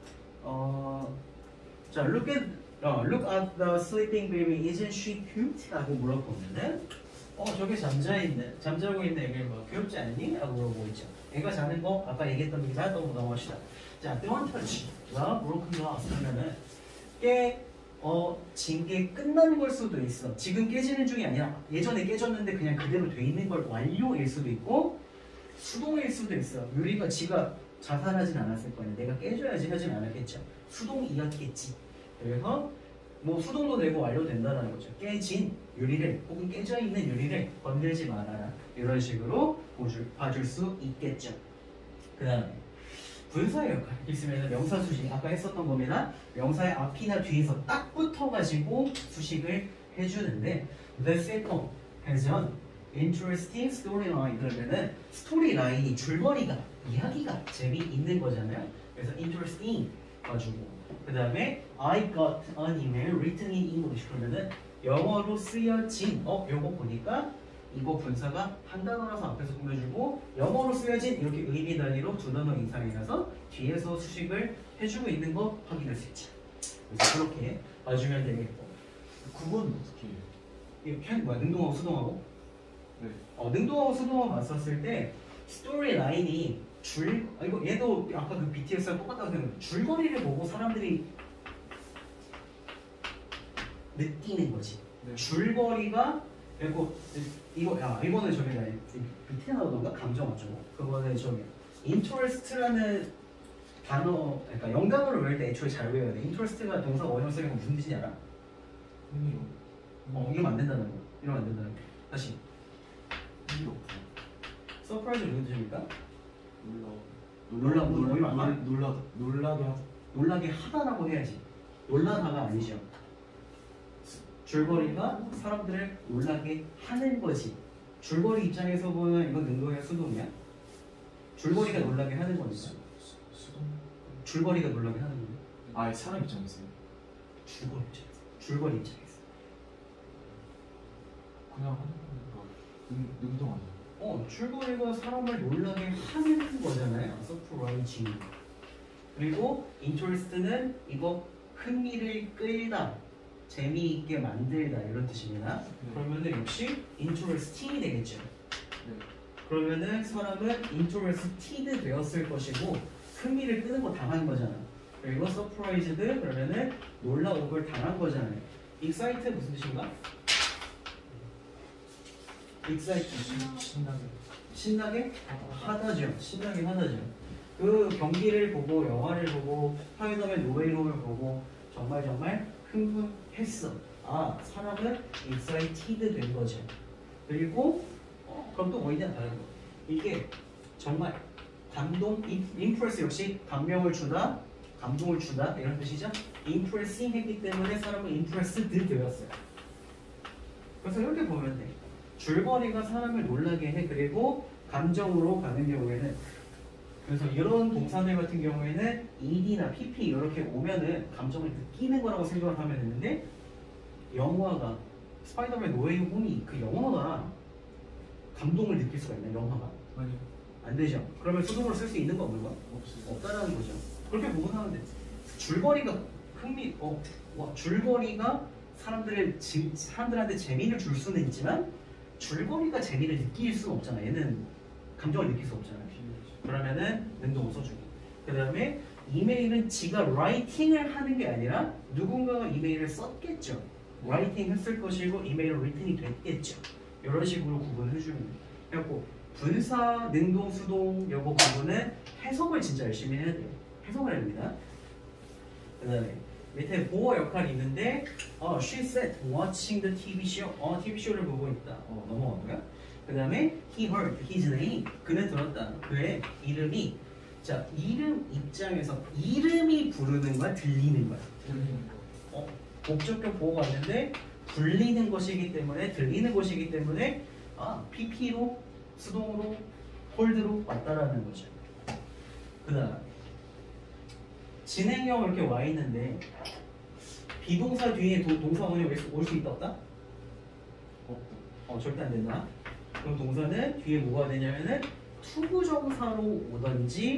자, look at the sleeping baby, isn't she cute? 라고 물어보면은 저게 잠자고 있는 애가 뭐 귀엽지 않니? 라고 물어보고 있죠. 애가 자는 거 아까 얘기했던 얘기다. 또 넘어갑시다. 자, don't touch the broken glass 하면은 진 게 끝난 걸 수도 있어. 지금 깨지는 중이 아니라 예전에 깨졌는데 그냥 그대로 돼 있는 걸 완료일 수도 있고 수동일 수도 있어. 유리가 지가 자살하진 않았을 거야. 내가 깨줘야지 하진 않았겠죠. 수동이었겠지. 그래서 뭐 수동도 되고 완료된다는 거죠. 깨진 유리를 혹은 깨져 있는 유리를 건들지 말아라. 이런 식으로 봐줄 수 있겠죠. 그 다음에 분사의 역할 있으면 명사 수식 아까 했었던 겁니다. 명사의 앞이나 뒤에서 딱 붙어가지고 수식을 해주는데 The second has an interesting storyline 그러면은 스토리라인이 줄거리가 이야기가 재미있는 거잖아요. 그래서 interesting 가지고 그 다음에 I got an email written in English 그러면은 영어로 쓰여진 요거 보니까 이거 분사가 한 단어라서 앞에서 꾸며주고 영어로 쓰여진 이렇게 의미 단위로 두 단어 이상이라서 뒤에서 수식을 해주고 있는 거 확인할 수 있죠. 그래서 그렇게 봐주면 되겠고 그건 어떻게 해요? 이거 뭐야? 능동하고 수동하고? 네. 능동하고 수동하고 봤었을 때 스토리 라인이 이거 얘도 아까 그 BTS랑 똑같다고 생각해요. 줄거리를 보고 사람들이 느끼는 거지. 네. 줄거리가 그리고 이거는 저기 밑에 나오던가 감정 어쩌고 그거는 저기 interest라는 단어 그러니까 영단어를 외울 때 애초에 잘 외워야 돼. interest가 동사 원형 쓰는 건 무슨 뜻인지 알아? 이러면 안 된다는 거. 이러면 안 된다는 거. 다시. 서프라이즈 무슨 뜻입니까? 놀라게 하다라고 해야지. 놀라다가 아니죠. 줄거리가 사람들을 놀라게 하는 거지. 줄거리 입장에서 보면 이건 능동이야 수동이야? 줄거리가 놀라게 하는 거니까. 줄거리가 놀라게 하는 거야. 사람 입장에서요? 줄거리 입장에서. 그냥 하는 거니까 능동 아니에요? 줄거리가 사람을 놀라게 하는 거잖아요. 서프라이징. 그리고 interest는 이거 흥미를 끌다, 재미있게 만들다 이런 뜻입니다. 그러면은 역시 interesting이 되겠죠. 네. 그러면은 사람은 interested 되었을 것이고 흥미를 끄는 거 당한 거잖아. 그리고 surprised 그러면은 놀라움을 당한 거잖아요. excite 무슨 뜻인가? excite 신나게 하다죠. 신나게 하다죠. 그 경기를 보고 영화를 보고 파이너맨 노웨이홈을 보고 정말 흥분했어. 사람은 excited 된 거죠. 그리고 그럼 또 뭐 있냐 다른 거. 이게 정말 감동, impress 역시 감명을 주다, 감동을 주다 이런 뜻이죠. impressing 했기 때문에 사람은 impressed 되었어요. 그래서 이렇게 보면 돼. 줄거리가 사람을 놀라게 해. 그리고 감정으로 가는 경우에는, 그래서 이런 동사들 같은 경우에는 ed나 pp 이렇게 오면은 감정을 느끼는 거라고 생각을 하면 되는데, 영화가 스파이더맨 노웨이 홈이 그 영화가 감동을 느낄 수가 있나? 영화가 아니 안 되죠. 그러면 수동으로 쓸 수 있는 거 없는 거? 없어요. 없다라는 거죠. 그렇게 보고 하는데 줄거리가 줄거리가 사람들한테 재미를 줄 수는 있지만 줄거리가 재미를 느낄 수는 없잖아. 얘는 감정을 느낄 수 없잖아. 그러면은 능동을 써주기. 그 다음에 이메일은 지가 라이팅을 하는 게 아니라 누군가가 이메일을 썼겠죠. 라이팅 했을 것이고 이메일은 리튼이 됐겠죠. 이런 식으로 구분을 해주면 돼요. 그래갖고 분사, 능동, 수동 요거 부분은 해석을 진짜 열심히 해야 돼요. 해석을 해야 됩니다. 그 다음에 밑에 보어 역할이 있는데 she said watching the TV show. TV show를 보고 있다. 넘어가고요. 그 다음에 he heard his name. 그는 들었다. 그의 이름이. 자, 이름 입장에서 이름이 부르는 거야? 들리는 거야? 목적격 보호가 왔는데 불리는 것이기 때문에, 들리는 것이기 때문에 PP로 수동으로 홀드로 왔다라는 거죠. 그 다음 진행형 이렇게 와 있는데 비동사 뒤에 동사 원이 올 수 있다 없다? 없다. 절대 안 된다. 그럼 동사는 뒤에 뭐가 되냐면은 투부정사로 오든지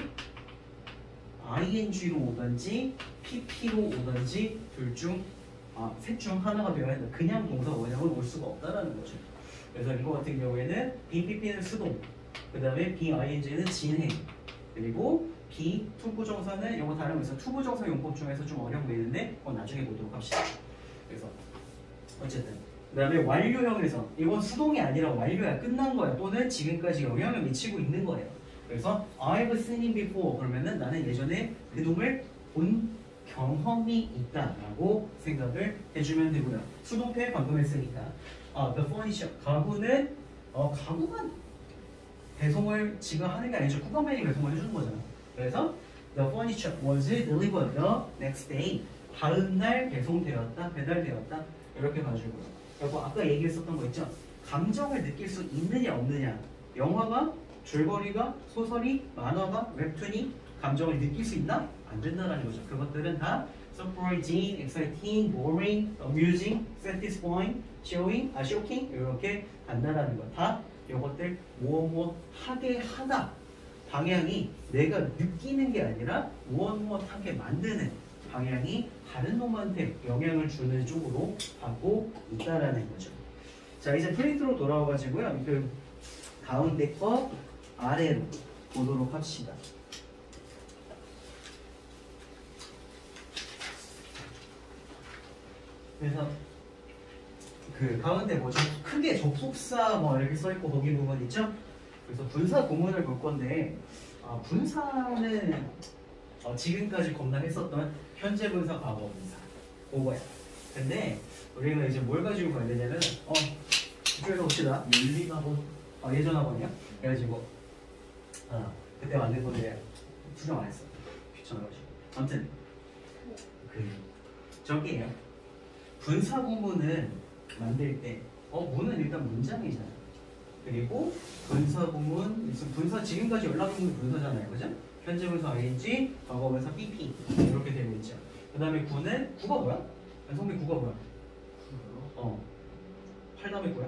ing로 오든지 pp로 오든지 셋 중 하나가 되어야 된다. 그냥 동사 원형은 올 수가 없다라는 거죠. 그래서 이거 같은 경우에는 BPP는 수동, 그 다음에 BING는 진행, 그리고 B 투부정사는 이거 다르면서 투부정사 용법 중에서 좀 어려운 게 있는데 그건 나중에 보도록 합시다. 그래서 어쨌든 그 다음에 완료형에서 이건 수동이 아니라 완료야, 끝난 거야, 또는 지금까지 영향을 미치고 있는 거예요. 그래서 I've seen him before 그러면은 나는 예전에 그놈을 본 경험이 있다라고 생각을 해주면 되고요. 수동태 방금 했으니까 the furniture 가구는 가구만 배송을 지가 하는 게 아니죠. 쿠팡맨이 배송을 해주는 거잖아. 그래서 the furniture was delivered the next day. 다음 날 배송되었다, 배달되었다 이렇게 봐주고요. 그리고 아까 얘기했었던 거 있죠. 감정을 느낄 수 있느냐 없느냐. 영화가, 줄거리가, 소설이, 만화가, 웹툰이 감정을 느낄 수 있나? 안 된다라는 거죠. 그것들은 다 surprising, exciting, boring, amusing, satisfying, shocking 이렇게 간다라는 거. 다 이것들 무엇 하게 하다. 방향이 내가 느끼는 게 아니라 무엇 하게 만드는 방향이 다른 놈한테 영향을 주는 쪽으로 가고 있다라는 거죠. 자, 이제 프린트로 돌아와가지고요. 그 가운데 거 아래로 보도록 합시다. 그래서 그 가운데 뭐죠? 크게 접속사 뭐 이렇게 써있고 거기 부분 있죠? 그래서 분사 구문을 볼 건데 분사는 지금까지 겁나 했었던 현재 분사, 과거 분사 그거야. 근데 우리가 이제 뭘 가지고 가야 되냐면 이쪽에서 봅시다. 윤리학원. 예전 학원이요? 그래가지고 그때 만든 건데 수정 안 했어. 귀찮아가지고. 아무튼 저기에요. 분사 구문은 만들 때 문은 일단 문장이잖아. 그리고 분사 구문, 분사 지금까지 연락했는 분사잖아요, 그죠? 현재 분사 ing, 과거 분사 pp 이렇게 되어 있죠. 그 다음에 구는 구가 뭐야? 성빈 구가 뭐야? 팔 다음에 뭐야?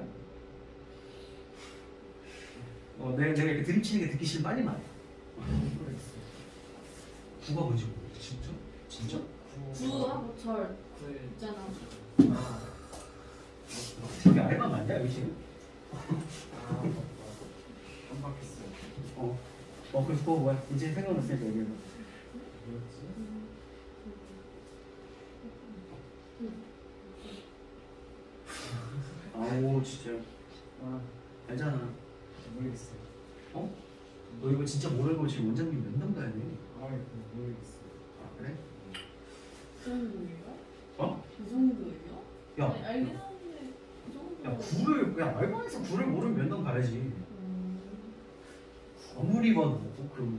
내가 이렇게 드립치는 게 듣기 싫으면 빨리 말해. 구가 뭔지 모르겠어. 진짜? 진짜? 구하고 절 있잖아. 저기 알바 맞냐 여기 지금? 깜빡했어요. 그래서 그거 뭐야? 이제 생각났으니까 얘기해봐. 아오 진짜. 알잖아. 모르겠어요. 너 이거 진짜 모르고 지금 원장님 면담 가야 돼. 모르겠어요. 그래? 그 정도예요? 그 정도예요? 야, 아니, 알긴 하는데 그 정도. 알바에서 구를 모르면 면담 가야지. 아무리 봐도 그러니까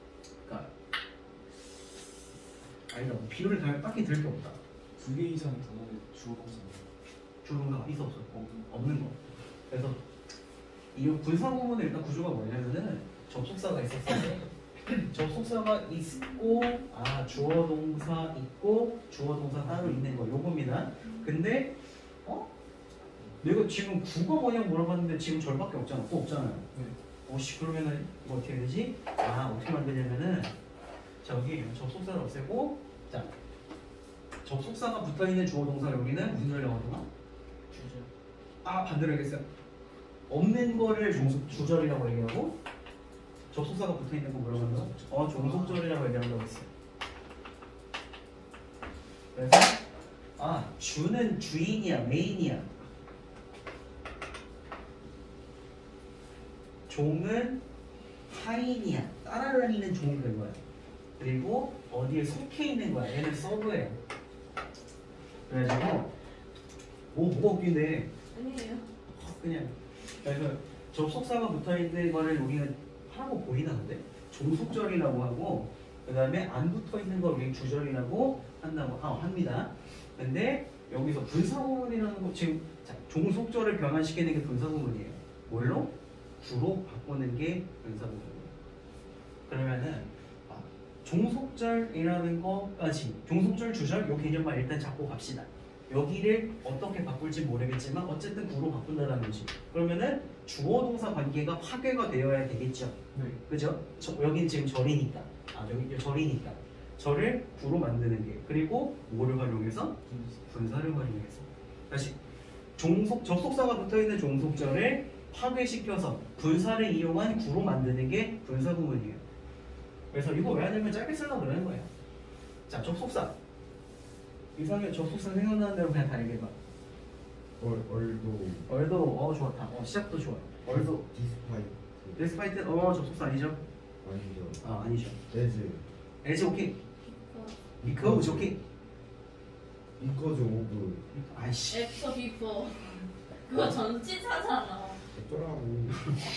아니다. 비율을 딱히 들 게 없다. 2개 이상의 단어의 주어 동사. 주어 동사가 있어 없어? 없는 거. 그래서 이 분사구문의 일단 구조가 뭐냐면은 접속사가 있었어요. 접속사가 있고 주어 동사 있고 주어 동사 따로 있는 거 요겁니다. 근데 내가 지금 구가 뭐냐고 물어봤는데 지금 절밖에 없잖아. 구 없잖아요. 네. 그러면은 이거 어떻게 되지? 어떻게 만드냐면은 저기 접속사를 없애고 자 접속사가 붙어있는 주어 동사 여기는 무슨 소리라고 하더라? 주절. 반대로 하겠어요. 없는 거를 주절이라고 얘기하고 접속사가 붙어있는 거 뭐라고 한다고? 종속절이라고 얘기한다고 했어요. 그래서 주는 주인이야 메인이야. 종은 하인이야. 따라다니는 종이 된 거야. 그리고 어디에 속해 있는 거야. 얘는 서브예요. 그래가지고 뭐가 웃긴데 아니에요. 그냥 그래서 접속사가 붙어있는 거를 여기는 하라고 보이나 근데? 종속절이라고 하고 그 다음에 안 붙어있는 걸 우리 주절이라고 한다고 합니다. 근데 여기서 분사구문이라는 거 지금 종속절을 변환시키는 게 분사구문이에요. 뭘로? 구로 바꾸는 게 분사구문이에요. 그러면은 종속절이라는 거까지 종속절 주절 요 개념만 일단 잡고 갑시다. 여기를 어떻게 바꿀지 모르겠지만 어쨌든 구로 바꾼다는 거지. 그러면은 주어 동사 관계가 파괴가 되어야 되겠죠. 네. 그죠? 여긴 지금 절이니까. 여기 절이니까. 절을 구로 만드는 게. 그리고 뭐를 활용해서? 분사를 활용해서. 다시 접속사가 붙어있는 종속절을 파괴시켜서 분사를 이용한 구로 만드는 게 분사구문이에요. 그래서 이거 왜 하냐면 짧게 쓰려고 그러는 거예요. 자, 접속사. 이상하게 접속사 생각나는 대로 그냥 다 얘기해봐. 얼도 좋았다. 시작도 좋아. 얼도 디스파이트 접속사 아니죠? 아니죠. 아니죠. 에즈 오케이. because 오케이. because 오브 아이씨. 애프터 비포. 그거 전치사잖아. 어쩌라고.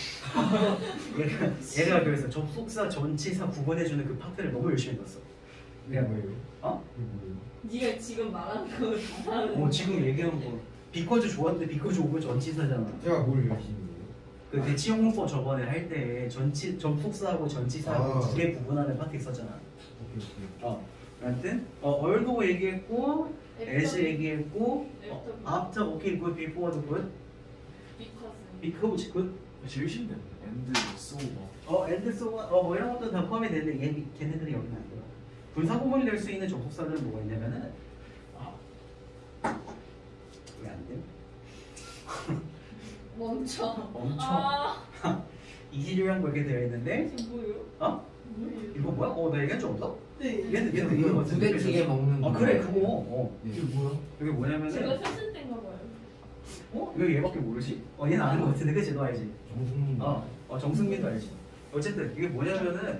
얘가 그래서 접속사 전치사 구분해주는 그 파트를 너무 열심히 봤어. 이게 뭐예요? 어? 이게 뭐예요? 네가 지금 말한 거 다 하는 지금 얘기한 거 because 좋았는데 because 오브 전치사잖아. 제가 뭘 열심히 해요? 그 대치용문법 저번에 할 때 접속사하고 전치사하고 두 개 구분하는 파트 있었잖아. 오케이. 아무튼 얼도 얘기했고 as 얘기했고 after okay good before도 good because good 제일 쉽네. and so 막. and so 뭐 이런 것도 다 포함이 되는데 걔네들이 여기는 안 돼요. 분사구문이 될 수 있는 접속사들은 뭐가 있냐면은 왜 안 돼? 멈춰. 이지류랑 그렇게 되어 있는데 지금 뭐예요? 뭐예요? 이거 뭐야? 나 얘기한 적 없어? 네. 얘는 이거 같은데. 부대찌개 먹는 거. 그래 그거. 이게 뭐야? 이게 뭐냐면은 제가 셋을 땐가 봐요. 왜 얘밖에 모르지? 얘는 아는 거 같은데 그치? 너 알지? 정승민. 정승민도 알지. 어쨌든 이게 뭐냐면은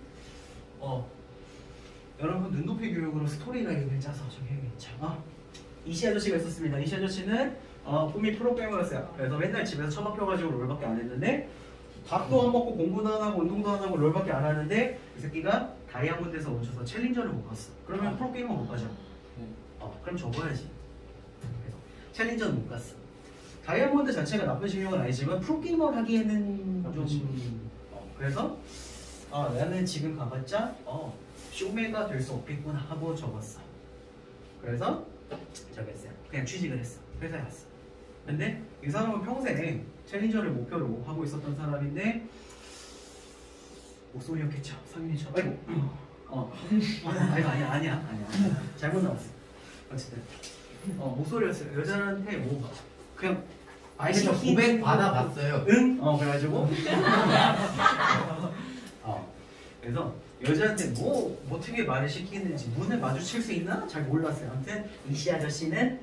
여러분 눈높이 교육으로 스토리라인을 짜서 좀 해야겠죠. 이시 아저씨가 있었습니다. 이시 아저씨는 꿈이 프로그래머였어요. 그래서 맨날 집에서 처박혀가지고 롤밖에 안 했는데 밥도 안 먹고 공부도 안 하고 운동도 안 하고 롤밖에 안 하는데 이 새끼가 다이아몬드에서 멈춰서 챌린저를 못 갔어. 그러면 프로게이머 못 가죠. 그럼 접어야지. 그래서 챌린저는 못 갔어. 다이아몬드 자체가 나쁜 실력은 아니지만 프로게이머를 하기에는 좀 그래서 나는 지금 가봤자 쇼메가 될 수 없겠구나 하고 접었어. 그래서 저기 했어요. 그냥 취직을 했어. 회사에 갔어. 근데 이 사람은 평생 챌린저를 목표로 하고 있었던 사람인데 목소리였겠죠. 상민이죠. 아니야. 잘못 나왔어. 어쨌든 목소리였어요. 여자한테 뭐 그냥 저 고백 받아봤어요. 그래가지고 그래서 여자한테 뭐 어떻게 말을 시키는지 문을 마주칠 수 있나 잘 몰랐어요. 아무튼 이씨 아저씨는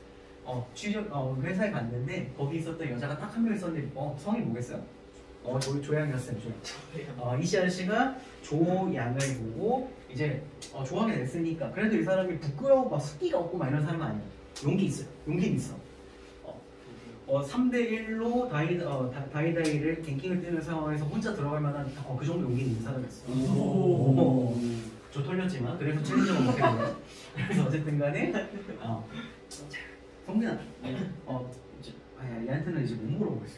회사에 갔는데 거기 있었던 여자가 딱 한 명 있었는데 성이 뭐겠어요? 조양이었어요. 이씨 아저씨가 조양을 보고 이제 좋아하게 됐으니까 그래도 이 사람이 부끄러워 막 숙기가 없고 막 이런 사람은 아니야. 용기 있어요. 용기는 있어. 3대1로 다이다이를 갱킹을 뛰는 상황에서 혼자 들어갈 만한 그 정도 용기 있는 사람이었어. 저 털렸지만 그래서 챌린저가 못해 그래. 그래서 어쨌든 간에 성민아 얘한테는 이제 못 물어보겠어.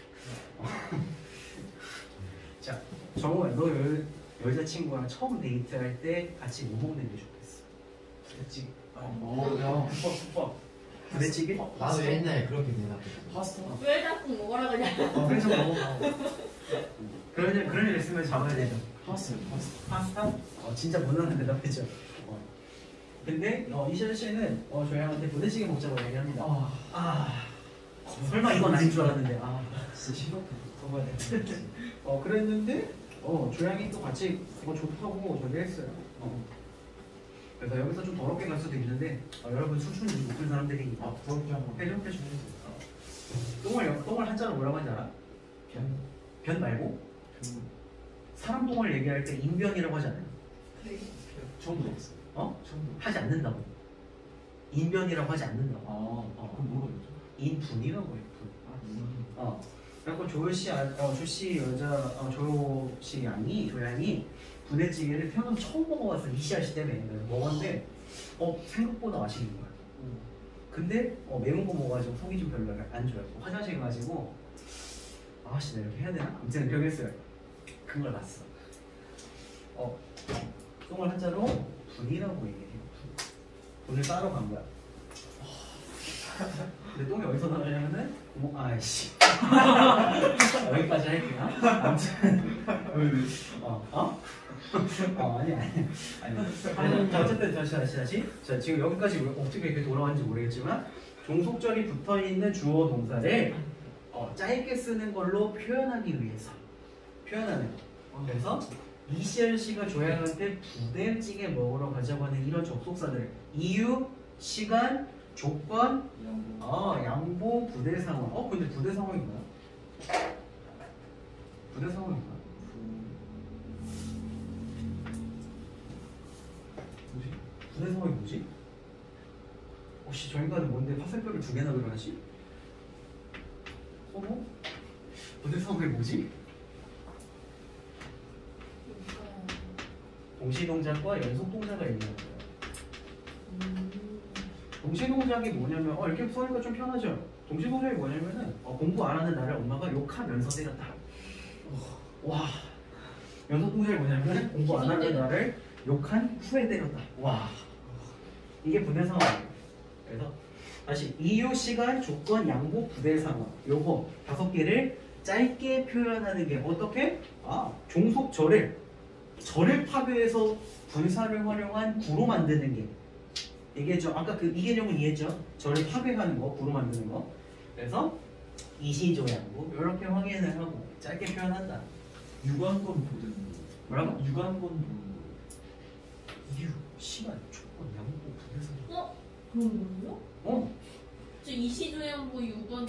자, 정우야 너 여자친구랑 처음 데이트할 때 같이 뭐 먹는 게 좋겠어? 부대찌개. 부대찌개? 나도 옛날에 그렇게 대답했어. 파스타. 왜 자꾸 먹으라 그냥. 그래서 먹어봐. 그런 일 있으면 잡아야 되죠. 파스타? 진짜 무난한 대답이죠. 근데 이시연 씨는 저희한테 부대찌개 먹자고 얘기합니다. 설마 이건 아닌 줄 알았는데 진짜 심각해. 먹어야 돼. 그랬는데 조양이 또 같이 좋다고 저기 했어요. 그래서 여기서 좀 더럽게 갈 수도 있는데 여러분 술주는 못한 사람들이니까 더럽게 한번. 해줘. 똥을 한자로 뭐라고 하는지 알아? 변 말고 사람 똥을 얘기할 때 인변이라고 하지 않아요? 처음 들었어. 처음 하지 않는다고. 인변이라고 하지 않는다고. 그럼 뭐라고 했죠? 인분이라고 해요. 분. 그래서 조씨 조양이 부대찌개를 태어나서 처음 먹어봤어. 이시아 씨 때문에 먹었는데 생각보다 맛있는 거야. 근데 매운 거 먹어가지고 속이 좀 별로 안 좋아요. 화장실 가가지고 아씨 내가 이렇게 해야 되나? 아무튼 그렇게 했어요. 그걸 봤어. 똥을 한자로 분이라고 얘기해요. 분을 따러 간 거야. 근데 똥이 어디서 나오냐면은 아이씨 여기까지 할게요. 아무튼 아니. 어쨌든 다시. 자, 지금 여기까지 어떻게 이렇게 돌아왔는지 모르겠지만 종속절이 붙어 있는 주어 동사를 짧게 쓰는 걸로 표현하기 위해서 표현하는 거. 그래서 이시연 씨가 조양한테 부대찌개 먹으러 가자고 하는 이런 접속사들 이유, 시간, 조건, 양보, 부대 상황. 근데 부대 상황이 뭐야? 부대 상황이 뭐야? 부대 상황이 뭐지? 혹시 저 인간은 뭔데 화살표를 2개나 그려야지? 부대 상황이 뭐지? 동시동작과 연속동작을 얘기하는 거예요. 동시동작이 뭐냐면 이렇게 써니까 좀 편하죠? 동시동작이 뭐냐면은 공부 안 하는 나를 엄마가 욕하면서 때렸다. 와. 연속동작이 뭐냐면 공부 안 하는 나를 욕한 후에 때렸다. 와. 이게 부대 상황이에요. 그래서 다시 이유, 시간, 조건, 양보, 부대 상황. 요거 5개를 짧게 표현하는 게 어떻게? 종속절을 파괴해서 분사를 활용한 구로 만드는 게 얘기했죠. 아까 이 개념은 이해했죠. 절을 파괴하는 거, 구로 만드는 거. 그래서 이시조양보 이렇게 확인을 하고 짧게 표현한다. 유관건 보는 뭐라고? 유관건 보는 이유, 시간, 조건, 양보, 부대 상황. 그런 거요? 저 이시조양보 유관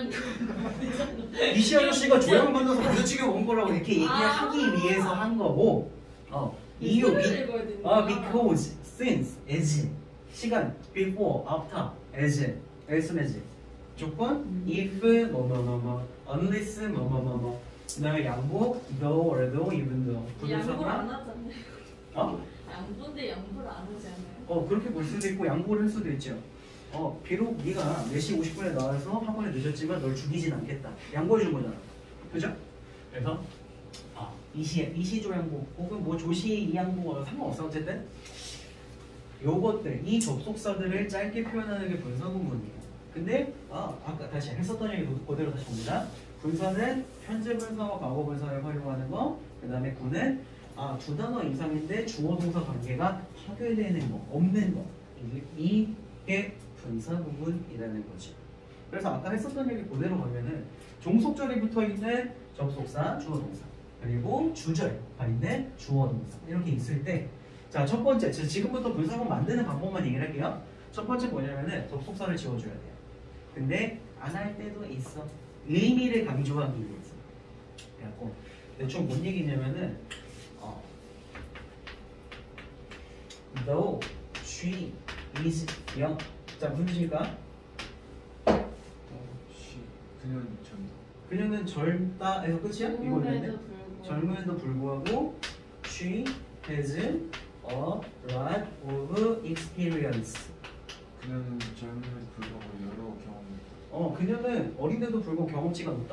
이시 아저씨가 조양 만나서 부대찌개 온 거라고 이렇게 얘기하기 위해서 한 거고 이유, because, since, as 시간, before, after, as soon as 조건, if, unless, 그 다음에 양보, though, although, even though 양보를 안 하잖아요. 양보인데 양보를 안 하잖아요. 그렇게 볼 수도 있고 양보를 할 수도 있죠. 비록 네가 4시 50분에 나와서 학원에 늦었지만 널 죽이진 않겠다. 양보해 준 거잖아. 그죠? 그래서 이시조 양보 혹은 뭐 조시 이양보 상관없어. 어쨌든 요것들 이 접속사들을 짧게 표현하는 게 분사 구문이에요. 근데 아까 다시 했었던 얘기 그대로 다시 봅니다. 분사는 현재 분사와 과거 분사를 활용하는 거. 그 다음에 구는 2단어 이상인데 주어 동사 관계가 파괴되는 거, 없는 거. 이게 분사 부분이라는 거죠. 그래서 아까 했었던 얘기 그대로 가면은 종속절이 붙어 있는 접속사, 주어 동사, 그리고 주절 가 있는 주어 동사 이렇게 있을 때, 자, 첫 번째, 지금부터 분사문 만드는 방법만 얘기를 할게요. 첫 번째 뭐냐면은 접속사를 지워줘야 돼요. 근데 안 할 때도 있어. 의미를 강조하기 위해서. 그래갖고 대충 뭔 얘기냐면은 though she is young. 자, 무슨 뜻일까? 그녀는 젊다. 그녀는 젊다에서 끝이야? 이거 됐네. 젊음에도 불구하고 젊음에도 불구하고 she has a lot of experience. 그녀는 젊음에도 불구하고 여러 경험을. 그녀는 어린데도 불구하고 경험치가 높다.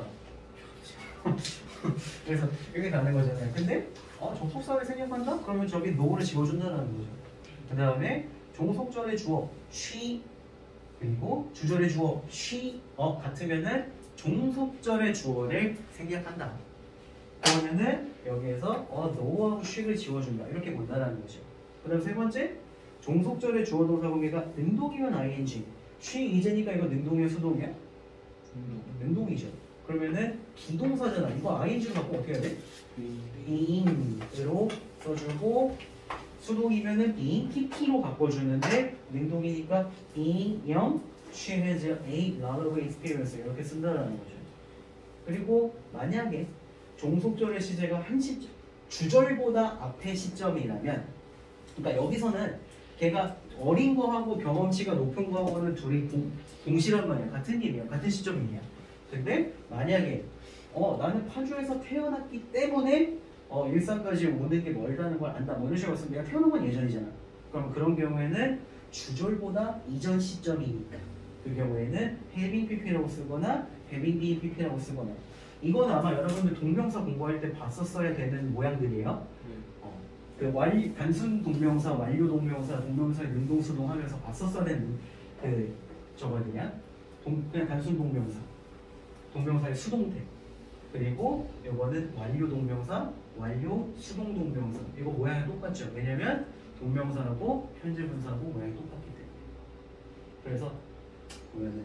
그래서 이렇게 가는 거잖아요. 근데 접속사를 생략한다? 그러면 저기 no를 지워준다는 거죠. 그 다음에 종속절의 주어 she 그리고 주절의 주어 she 같으면은 종속절의 주어를 생략한다. 그러면은 여기에서 no하고 she를 지워준다 이렇게 본다는 거죠. 그 다음 세 번째 종속절의 주어 동사 관계가 능동이면 ing she is니까 이거 능동이야 수동이야? 능동이죠. 그러면은 기동사잖아. 이거 ing로 갖고 어떻게 해야 돼? being으로 써주고 수동이면은 being pp로 바꿔주는데 능동이니까 being young she has a lot of experience 이렇게 쓴다는 거죠. 그리고 만약에 종속절의 시제가 한 시점 주절보다 앞에 시점이라면 그러니까 여기서는 걔가 어린 거하고 경험치가 높은 거하고는 둘이 동시란 말이야. 같은 일이야. 같은 시점이야. 근데 만약에 나는 파주에서 태어났기 때문에 일산까지 오는 게 멀다는 걸 안다. 뭐 이런 식으로 쓰면 내가 태어난 건 예전이잖아. 그럼 그런 경우에는 주절보다 이전 시점이니까 그 경우에는 having pp라고 쓰거나 having been pp라고 쓰거나 이건 아마 여러분들 동명사 공부할 때 봤었어야 되는 모양들이에요. 그 단순 동명사, 완료 동명사, 동명사의 능동수동 하면서 봤었어야 되는 그 저거들이야. 그냥 단순 동명사, 동명사의 수동태. 그리고 이거는 완료 동명사, 완료 수동 동명사. 이거 모양이 똑같죠. 왜냐면 동명사하고 현재 분사하고 모양이 똑같기 때문에. 그래서 보면은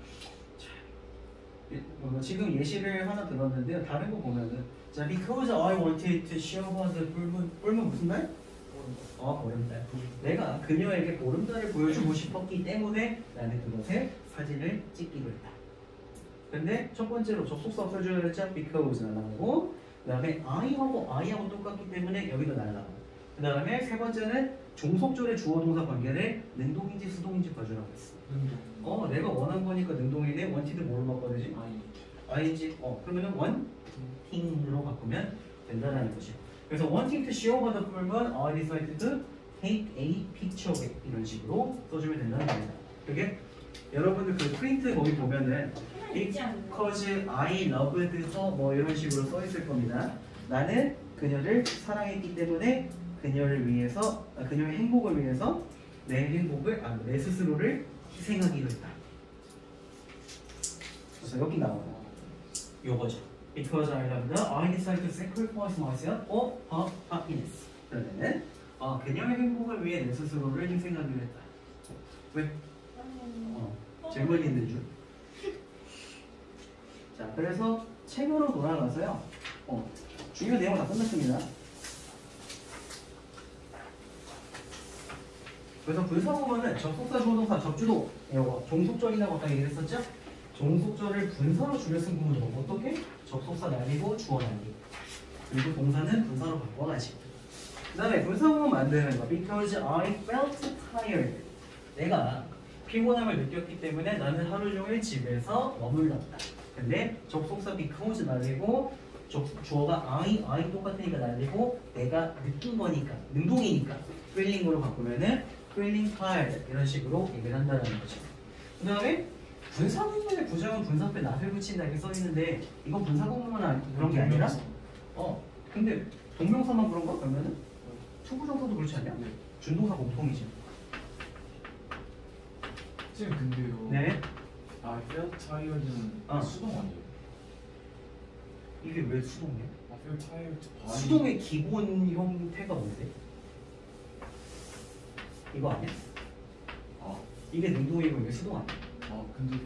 지금 예시를 하나 들었는데요. 다른 거 보면은 자, because I wanted to show her the 뿔문 무슨 말? 보름달. 내가 그녀에게 보름달을 보여주고 싶었기 때문에 나는 그것에 사진을 찍기로 했다. 근데 첫 번째로 접속사 없애줘야 했죠? because 날라가고 그 다음에 I하고 똑같기 때문에 여기도 날라가고 그 다음에 세 번째는 종속절의 주어 동사 관계를 능동인지 수동인지 봐주라고 했어. 능동. 내가 원한 거니까 능동이네. wanted 뭐로 바꿔야 되지? ing. 그러면은 wanting으로 바꾸면 된다는 거죠. 그래서 wanting to show her the 뿔은 I decided to take a picture of it 이런 식으로 써주면 된다는 겁니다. 그게 여러분들 그 프린트 거기 보면은 because I loved her 뭐 이런 식으로 써 있을 겁니다. 나는 그녀를 사랑했기 때문에 그녀를 위해서 그녀의 행복을 위해서 내 스스로를 희생하기로 했다. 그래서 여기 나와요. 요거죠. Because I loved her, I decided to sacrifice myself for her happiness. 그러면은 그녀의 행복을 위해 내 스스로를 희생하기로 했다. 왜? 질문 있는 줄. 자, 그래서 책으로 돌아가서요. 중요 내용 다 끝났습니다. 그래서 분사구문은 접속사, 주어동사, 접주도, 이거 종속절이라고 아까 얘기했었죠? 종속절을 분사로 줄여 쓴 구문은 어떻게? 접속사 날리고 주어 날리고 그리고 동사는 분사로 바꿔가지고 그 다음에 분사구문 만드는 거 because I felt tired 내가 피곤함을 느꼈기 때문에 나는 하루 종일 집에서 머물렀다. 근데 접속사 because 날리고 주어가 I 똑같으니까 날리고 내가 느낀 거니까 능동이니까 feeling으로 바꾸면은 feeling tired 이런 식으로 얘기를 한다는 거죠. 그 다음에 분사구문의 부정은 분사표에 낫을 붙인다 이렇게 써있는데 이건 분사구문은 그런 게 아니라 근데 동명사만 그런가? 그러면은 투부정사도 그렇지 않냐? 준동사 공통이지. 쌤 근데요. 네. I felt tired는 수동 아니에요? 이게 왜 수동이야? I felt tired. 수동의 기본 형태가 뭔데? 이거 아니야? 이게 능동이고 이게 수동 아니야? 근데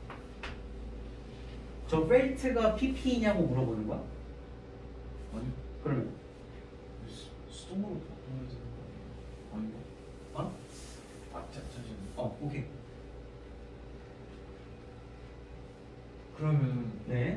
저 펠트가 PP냐고 물어보는 거야? 아니 그러면 수동으로 바꿔야 되는 거 아닌가? 잠시만요. 오케이. 그러면 네.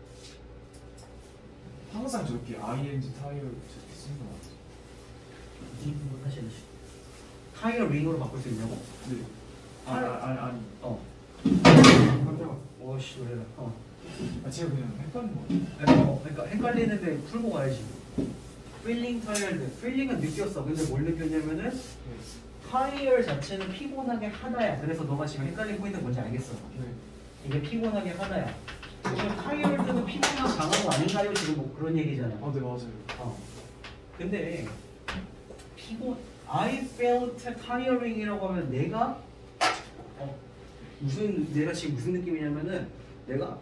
항상 저렇게 ing tired 저렇게 쓰는 거 같아요. 이 부분 다시 해주시. 타이어 링으로 바꿀 수 있냐고? 네. 아니. 깜짝아. 오씨 놀래라. 제가 그냥 헷갈린 거 같아요. 그러니까 헷갈리는데 풀고 가야지. feeling tired. feeling은 느꼈어. 근데 뭘 느꼈냐면은 tired 자체는 피곤하게 하다야. 그래서 너가 지금 헷갈린 포인트 뭔지 알겠어. 네. 이게 피곤하게 하다야. 지금 tired는 피곤한 강한 거 아닌가요? 지금 뭐 그런 얘기잖아. 네 맞아요. 근데 I felt tiring이라고 하면 내가 내가 지금 무슨 느낌이냐면은 내가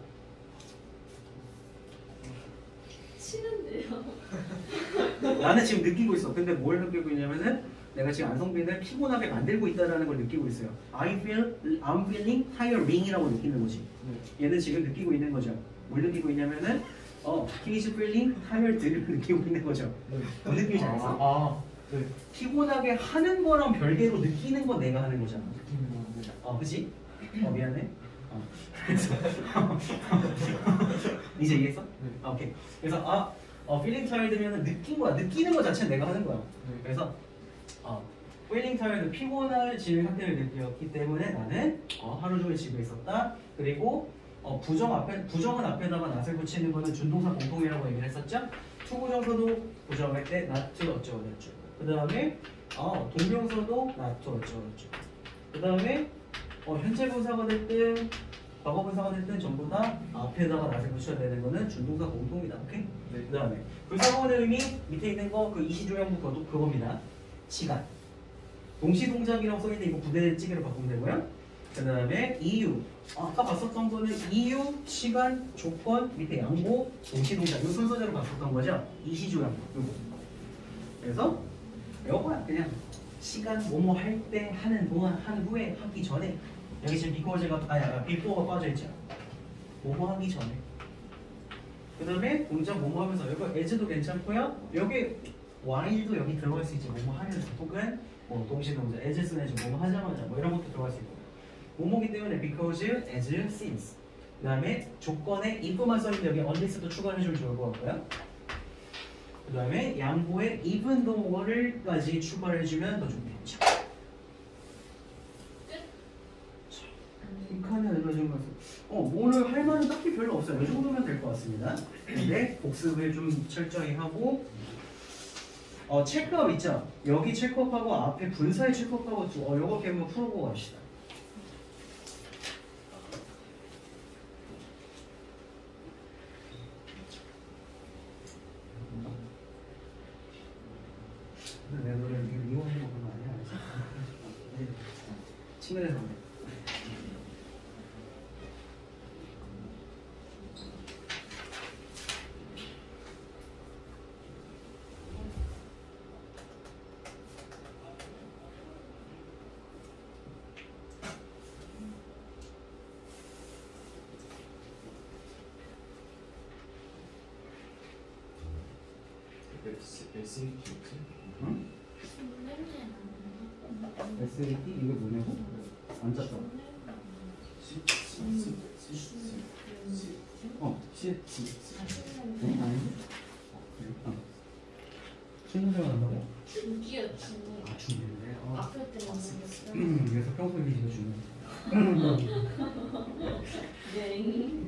치는데요. 나는 지금 느끼고 있어. 근데 뭘 느끼고 있냐면은 내가 지금 안성빈을 피곤하게 만들고 있다라는 걸 느끼고 있어요. I'm feeling tiring이라고 느끼는 거지. 네. 얘는 지금 느끼고 있는 거죠. 뭘 느끼고 있냐면은 he's feeling tired를 느끼고 있는 거죠. 네. 그 느낌이 알았어? 네. 피곤하게 하는 거랑 별개로 느끼는 건 내가 하는 거잖아. 느낌이 네. 그치? 미안해. 그래서 이제 이해했어? 네. 오케이. 그래서 feeling tired면 느낀 거야. 느끼는 거 자체는 내가 하는 거야. 네. 그래서 feeling tired 피곤해지는 상태를 느꼈기 때문에 나는 하루 종일 집에 있었다. 그리고 부정은 앞에다가 not을 붙이는 거는 준동사 공통이라고 얘기를 했었죠. 투부정서도 부정할 때 not 어쩌고 그 다음에 동명서도 not 어쩌고 그 다음에 현재 분사가 됐든 과거 분사가 됐든 전부 다 앞에다가 not을 붙여야 되는 거는 준동사 공통이다. 오케이? 네. 그 다음에 불사건의 의미 밑에 있는 거 그 이시조형부 그겁니다. 시간. 동시동작이라고 써있는데 이거 부대찌개로 바꾸면 되고요. 그 다음에 이유. 아까 봤었던 거는 이유, 시간, 조건, 밑에 양보, 동시동작 이 순서대로 봤었던 거죠. 이시조형부. 요거. 그래서 요거야 그냥 시간 뭐뭐 할 때 하는 동안 한 후에 하기 전에 여기 지금 before가 빠져있죠. 뭐뭐 하기 전에. 그 다음에 동작 뭐뭐 하면서 여기 as도 괜찮고요. 여기 while도 여기 들어갈 수 있지. 뭐뭐 하면서 혹은 뭐 동시동작 as 쓰는 뭐뭐 하자마자 뭐 이런 것도 들어갈 수 있고 뭐뭐기 때문에 because, as, since. 그 다음에 조건에 if만 써있는데 여기 unless도 추가해주면 좋을 것 같고요. 그 다음에 양보에 even though까지 추가를 해주면 더 좋겠죠. 이 칸에 알려준 것은 오늘 할 말은 딱히 별로 없어요. 이 정도면 될 것 같습니다. 근데 복습을 좀 철저히 하고 체크업 있죠? 여기 체크업하고 앞에 분사에 체크업하고 요거 한번 풀어보고 갑시다. 내 노래를 이용하는 거 그런 거 아니야? 알지? 친근해서 그래. SAT였지? 응? 냄새 SAT? 이게 뭐냐고? 안 짰다. 아닌데? 친구생활 한다고? 죽이요 죽. 중요해. 아플 때만 먹었어요. 그래서 평소에 기지가 중요해. 네.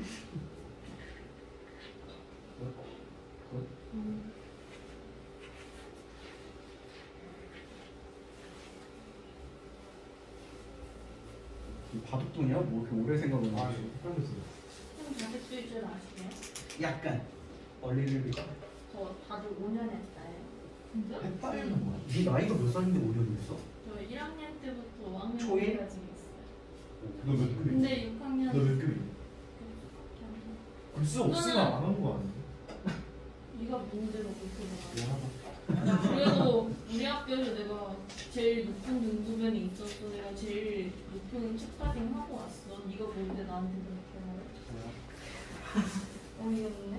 바둑도냐? 뭐 이렇게 오래 생각을 아, 하지? 헷갈렸어요. 형 자식 쓸줄 아시나요? 약간 얼리를 저 다들 5년 했어요. 진짜? 헷갈리는 거야. 네 나이가 몇 살인데 5년 됐어? 저 1학년 때부터 5학년 초일? 때까지 했어요. 너몇 급이? 근데 6학년 너몇 급이? 글쎄 없으면 안 한 거 아니야? 네가 문제로 그렇게 미안하다. 그래도 우리 학교에서 내가 제일 높은 등급면이 있었어. 내가 제일 높은 책까지 하고 왔어. 네가 뭔데 나한테 그렇게 말해? 어이없네.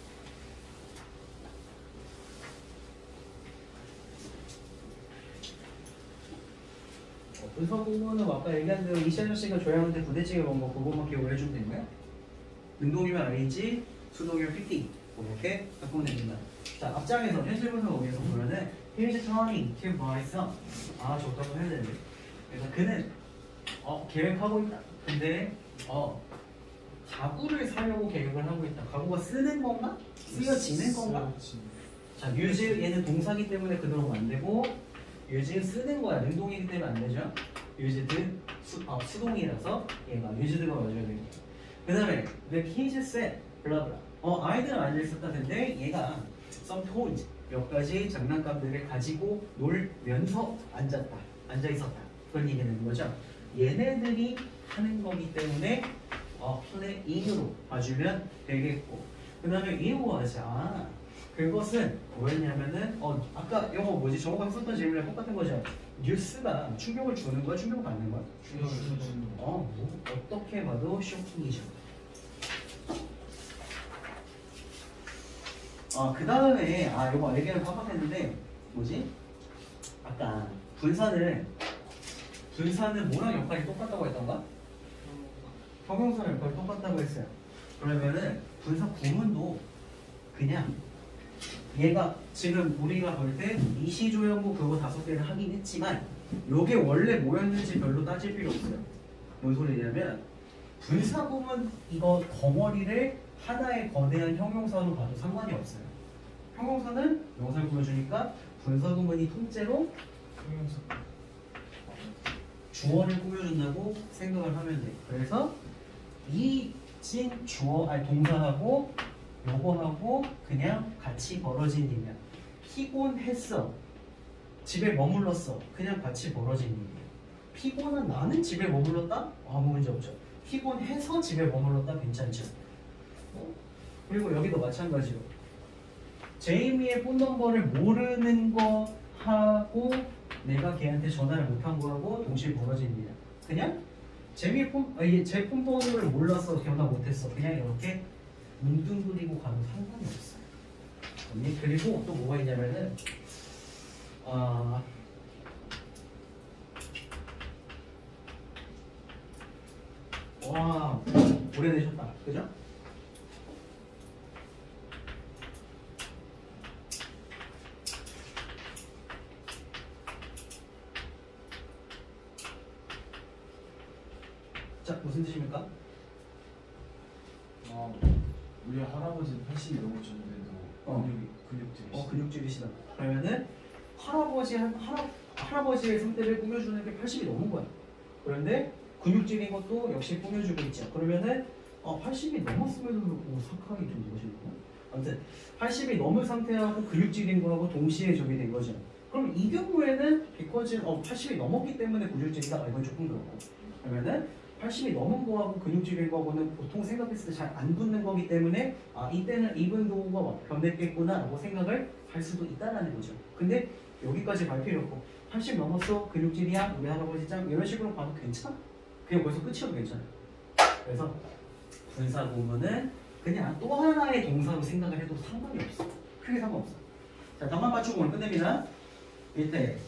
분석 부분은 아까 얘기한 대로 이시아 씨가 조양한테 부대찌개 먹은 거 그것만 기억을 해주면 되는 거야? 능동이면 ing, 수동이면 pt 이렇게 바꾸면 됩니다. 자, 앞장에서 현실 분석 위해서 보면은 here's turning to buy some. 좋다고 해야 되는데. 그래서 그는 계획하고 있다. 근데 가구를 사려고 계획을 하고 있다. 가구가 쓰는 건가? 쓰여지는 건가? 자, use 얘는 동사기 때문에 그대로 안 되고 using 쓰는 거야. 능동이기 때문에 안 되죠. used 수동이라서 얘가 used가 맞아야 되고. 그 다음에 the kids said 블라블라. 아이들은 앉아 있었다 텐데 얘가 some toys 몇 가지 장난감들을 가지고 놀면서 앉아 있었다. 그런 얘기가 되는 거죠. 얘네들이 하는 거기 때문에 playing으로 봐주면 되겠고. 그 다음에 it was 그것은 뭐였냐면은 아까 영어 뭐지? 저거가 썼던 질문이랑 똑같은 거죠. 뉴스가 충격을 주는 거야? 충격을 받는 거야? 뭐 어떻게 봐도 쇼킹이죠. 그 다음에 이거 얘기를 깜빡했는데 뭐지? 아까 분사는 뭐랑 역할이 똑같다고 했던가? 형용사랑 역할이 똑같다고 했어요. 그러면은 분사 구문도 그냥 얘가 지금 우리가 볼 때 이시조형부 그거 5개를 하긴 했지만 요게 원래 뭐였는지 별로 따질 필요 없어요. 뭔 소리냐면 분사 구문 이거 덩어리를 하나의 거대한 형용사로 봐도 상관이 없어요. 형용사는 명사를 꾸며주니까 분사 구문이 통째로 형용사 주어를 꾸며준다고 생각을 하면 돼. 그래서 이 진 동사하고 요거하고 그냥 같이 벌어진 일이야. 피곤했어. 집에 머물렀어. 그냥 같이 벌어진 일이야. 피곤한 나는 집에 머물렀다? 아무 문제 없죠. 피곤해서 집에 머물렀다? 괜찮죠. 그리고 여기도 마찬가지로 제이미의 폰넘버를 모르는 거 하고 내가 걔한테 전화를 못한 거하고 동시에 벌어진 일이야. 그냥 제 폰번호를 몰라서 전화 못했어. 그냥 이렇게 뭉뚱그리고 가도 상관이 없어요. 그리고 또 뭐가 있냐면은 와 오래되셨다. 그죠? 자, 무슨 뜻입니까? 우리 할아버지는 80이 넘으셨는데도 근육질이시다. 근육질이시다. 그러면은 할아버지의 상태를 꾸며주는 게 80이 넘은 거야. 그런데 근육질인 것도 역시 꾸며주고 있죠. 그러면은 80이 넘었음에도 사카이 좀 무엇이구나. 아무튼 80이 넘은 상태하고 근육질인 거하고 동시에 저기 된 거죠. 그럼 이 경우에는 because 80이 넘었기 때문에 근육질이다. 이건 조금 그렇고. 그러면은 80이 넘은 거하고 근육질인 거하고는 보통 생각했을 때 잘 안 붙는 거기 때문에 이때는 이분도가 변했겠구나 라고 생각을 할 수도 있다라는 거죠. 근데 여기까지 갈 필요 없고 80 넘었어 근육질이야 우리 할아버지 짱 이런 식으로 봐도 괜찮아. 그냥 벌써 끝이어도 괜찮아. 그래서 분사 구문은 그냥 또 하나의 동사로 생각을 해도 상관이 없어. 크게 상관없어. 자, 답만 맞추고 오늘 끝냅니다. 이때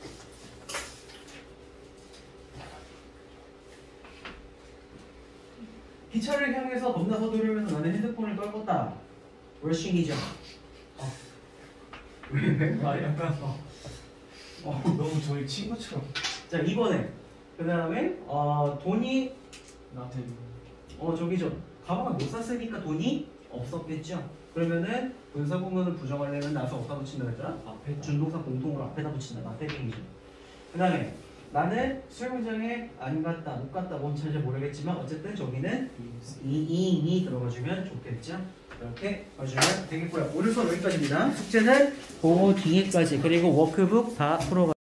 기차를 향해서 겁나 서두르면서 나는 핸드폰을 떨궜다. 러싱이죠. 왜? 약간 너무 저희 친구처럼. 자, 2번에 그 다음에 돈이 나한테 저기죠. 가방을 못 샀으니까 돈이 없었겠죠. 그러면은 분사 구문을 부정하려면 나서 어디다 붙인다 그랬잖아? 앞에 준동사 공통으로 앞에다 붙인다. 나태빙이죠. 그 다음에 나는 수영장에 안 갔다, 못 갔다, 뭔 차인지 모르겠지만 어쨌든 저기는 이 들어가주면 좋겠죠. 이렇게 봐주면 되겠고요. 오늘 수업 여기까지입니다. 숙제는 그 뒤에까지 그리고 워크북 다 풀어가.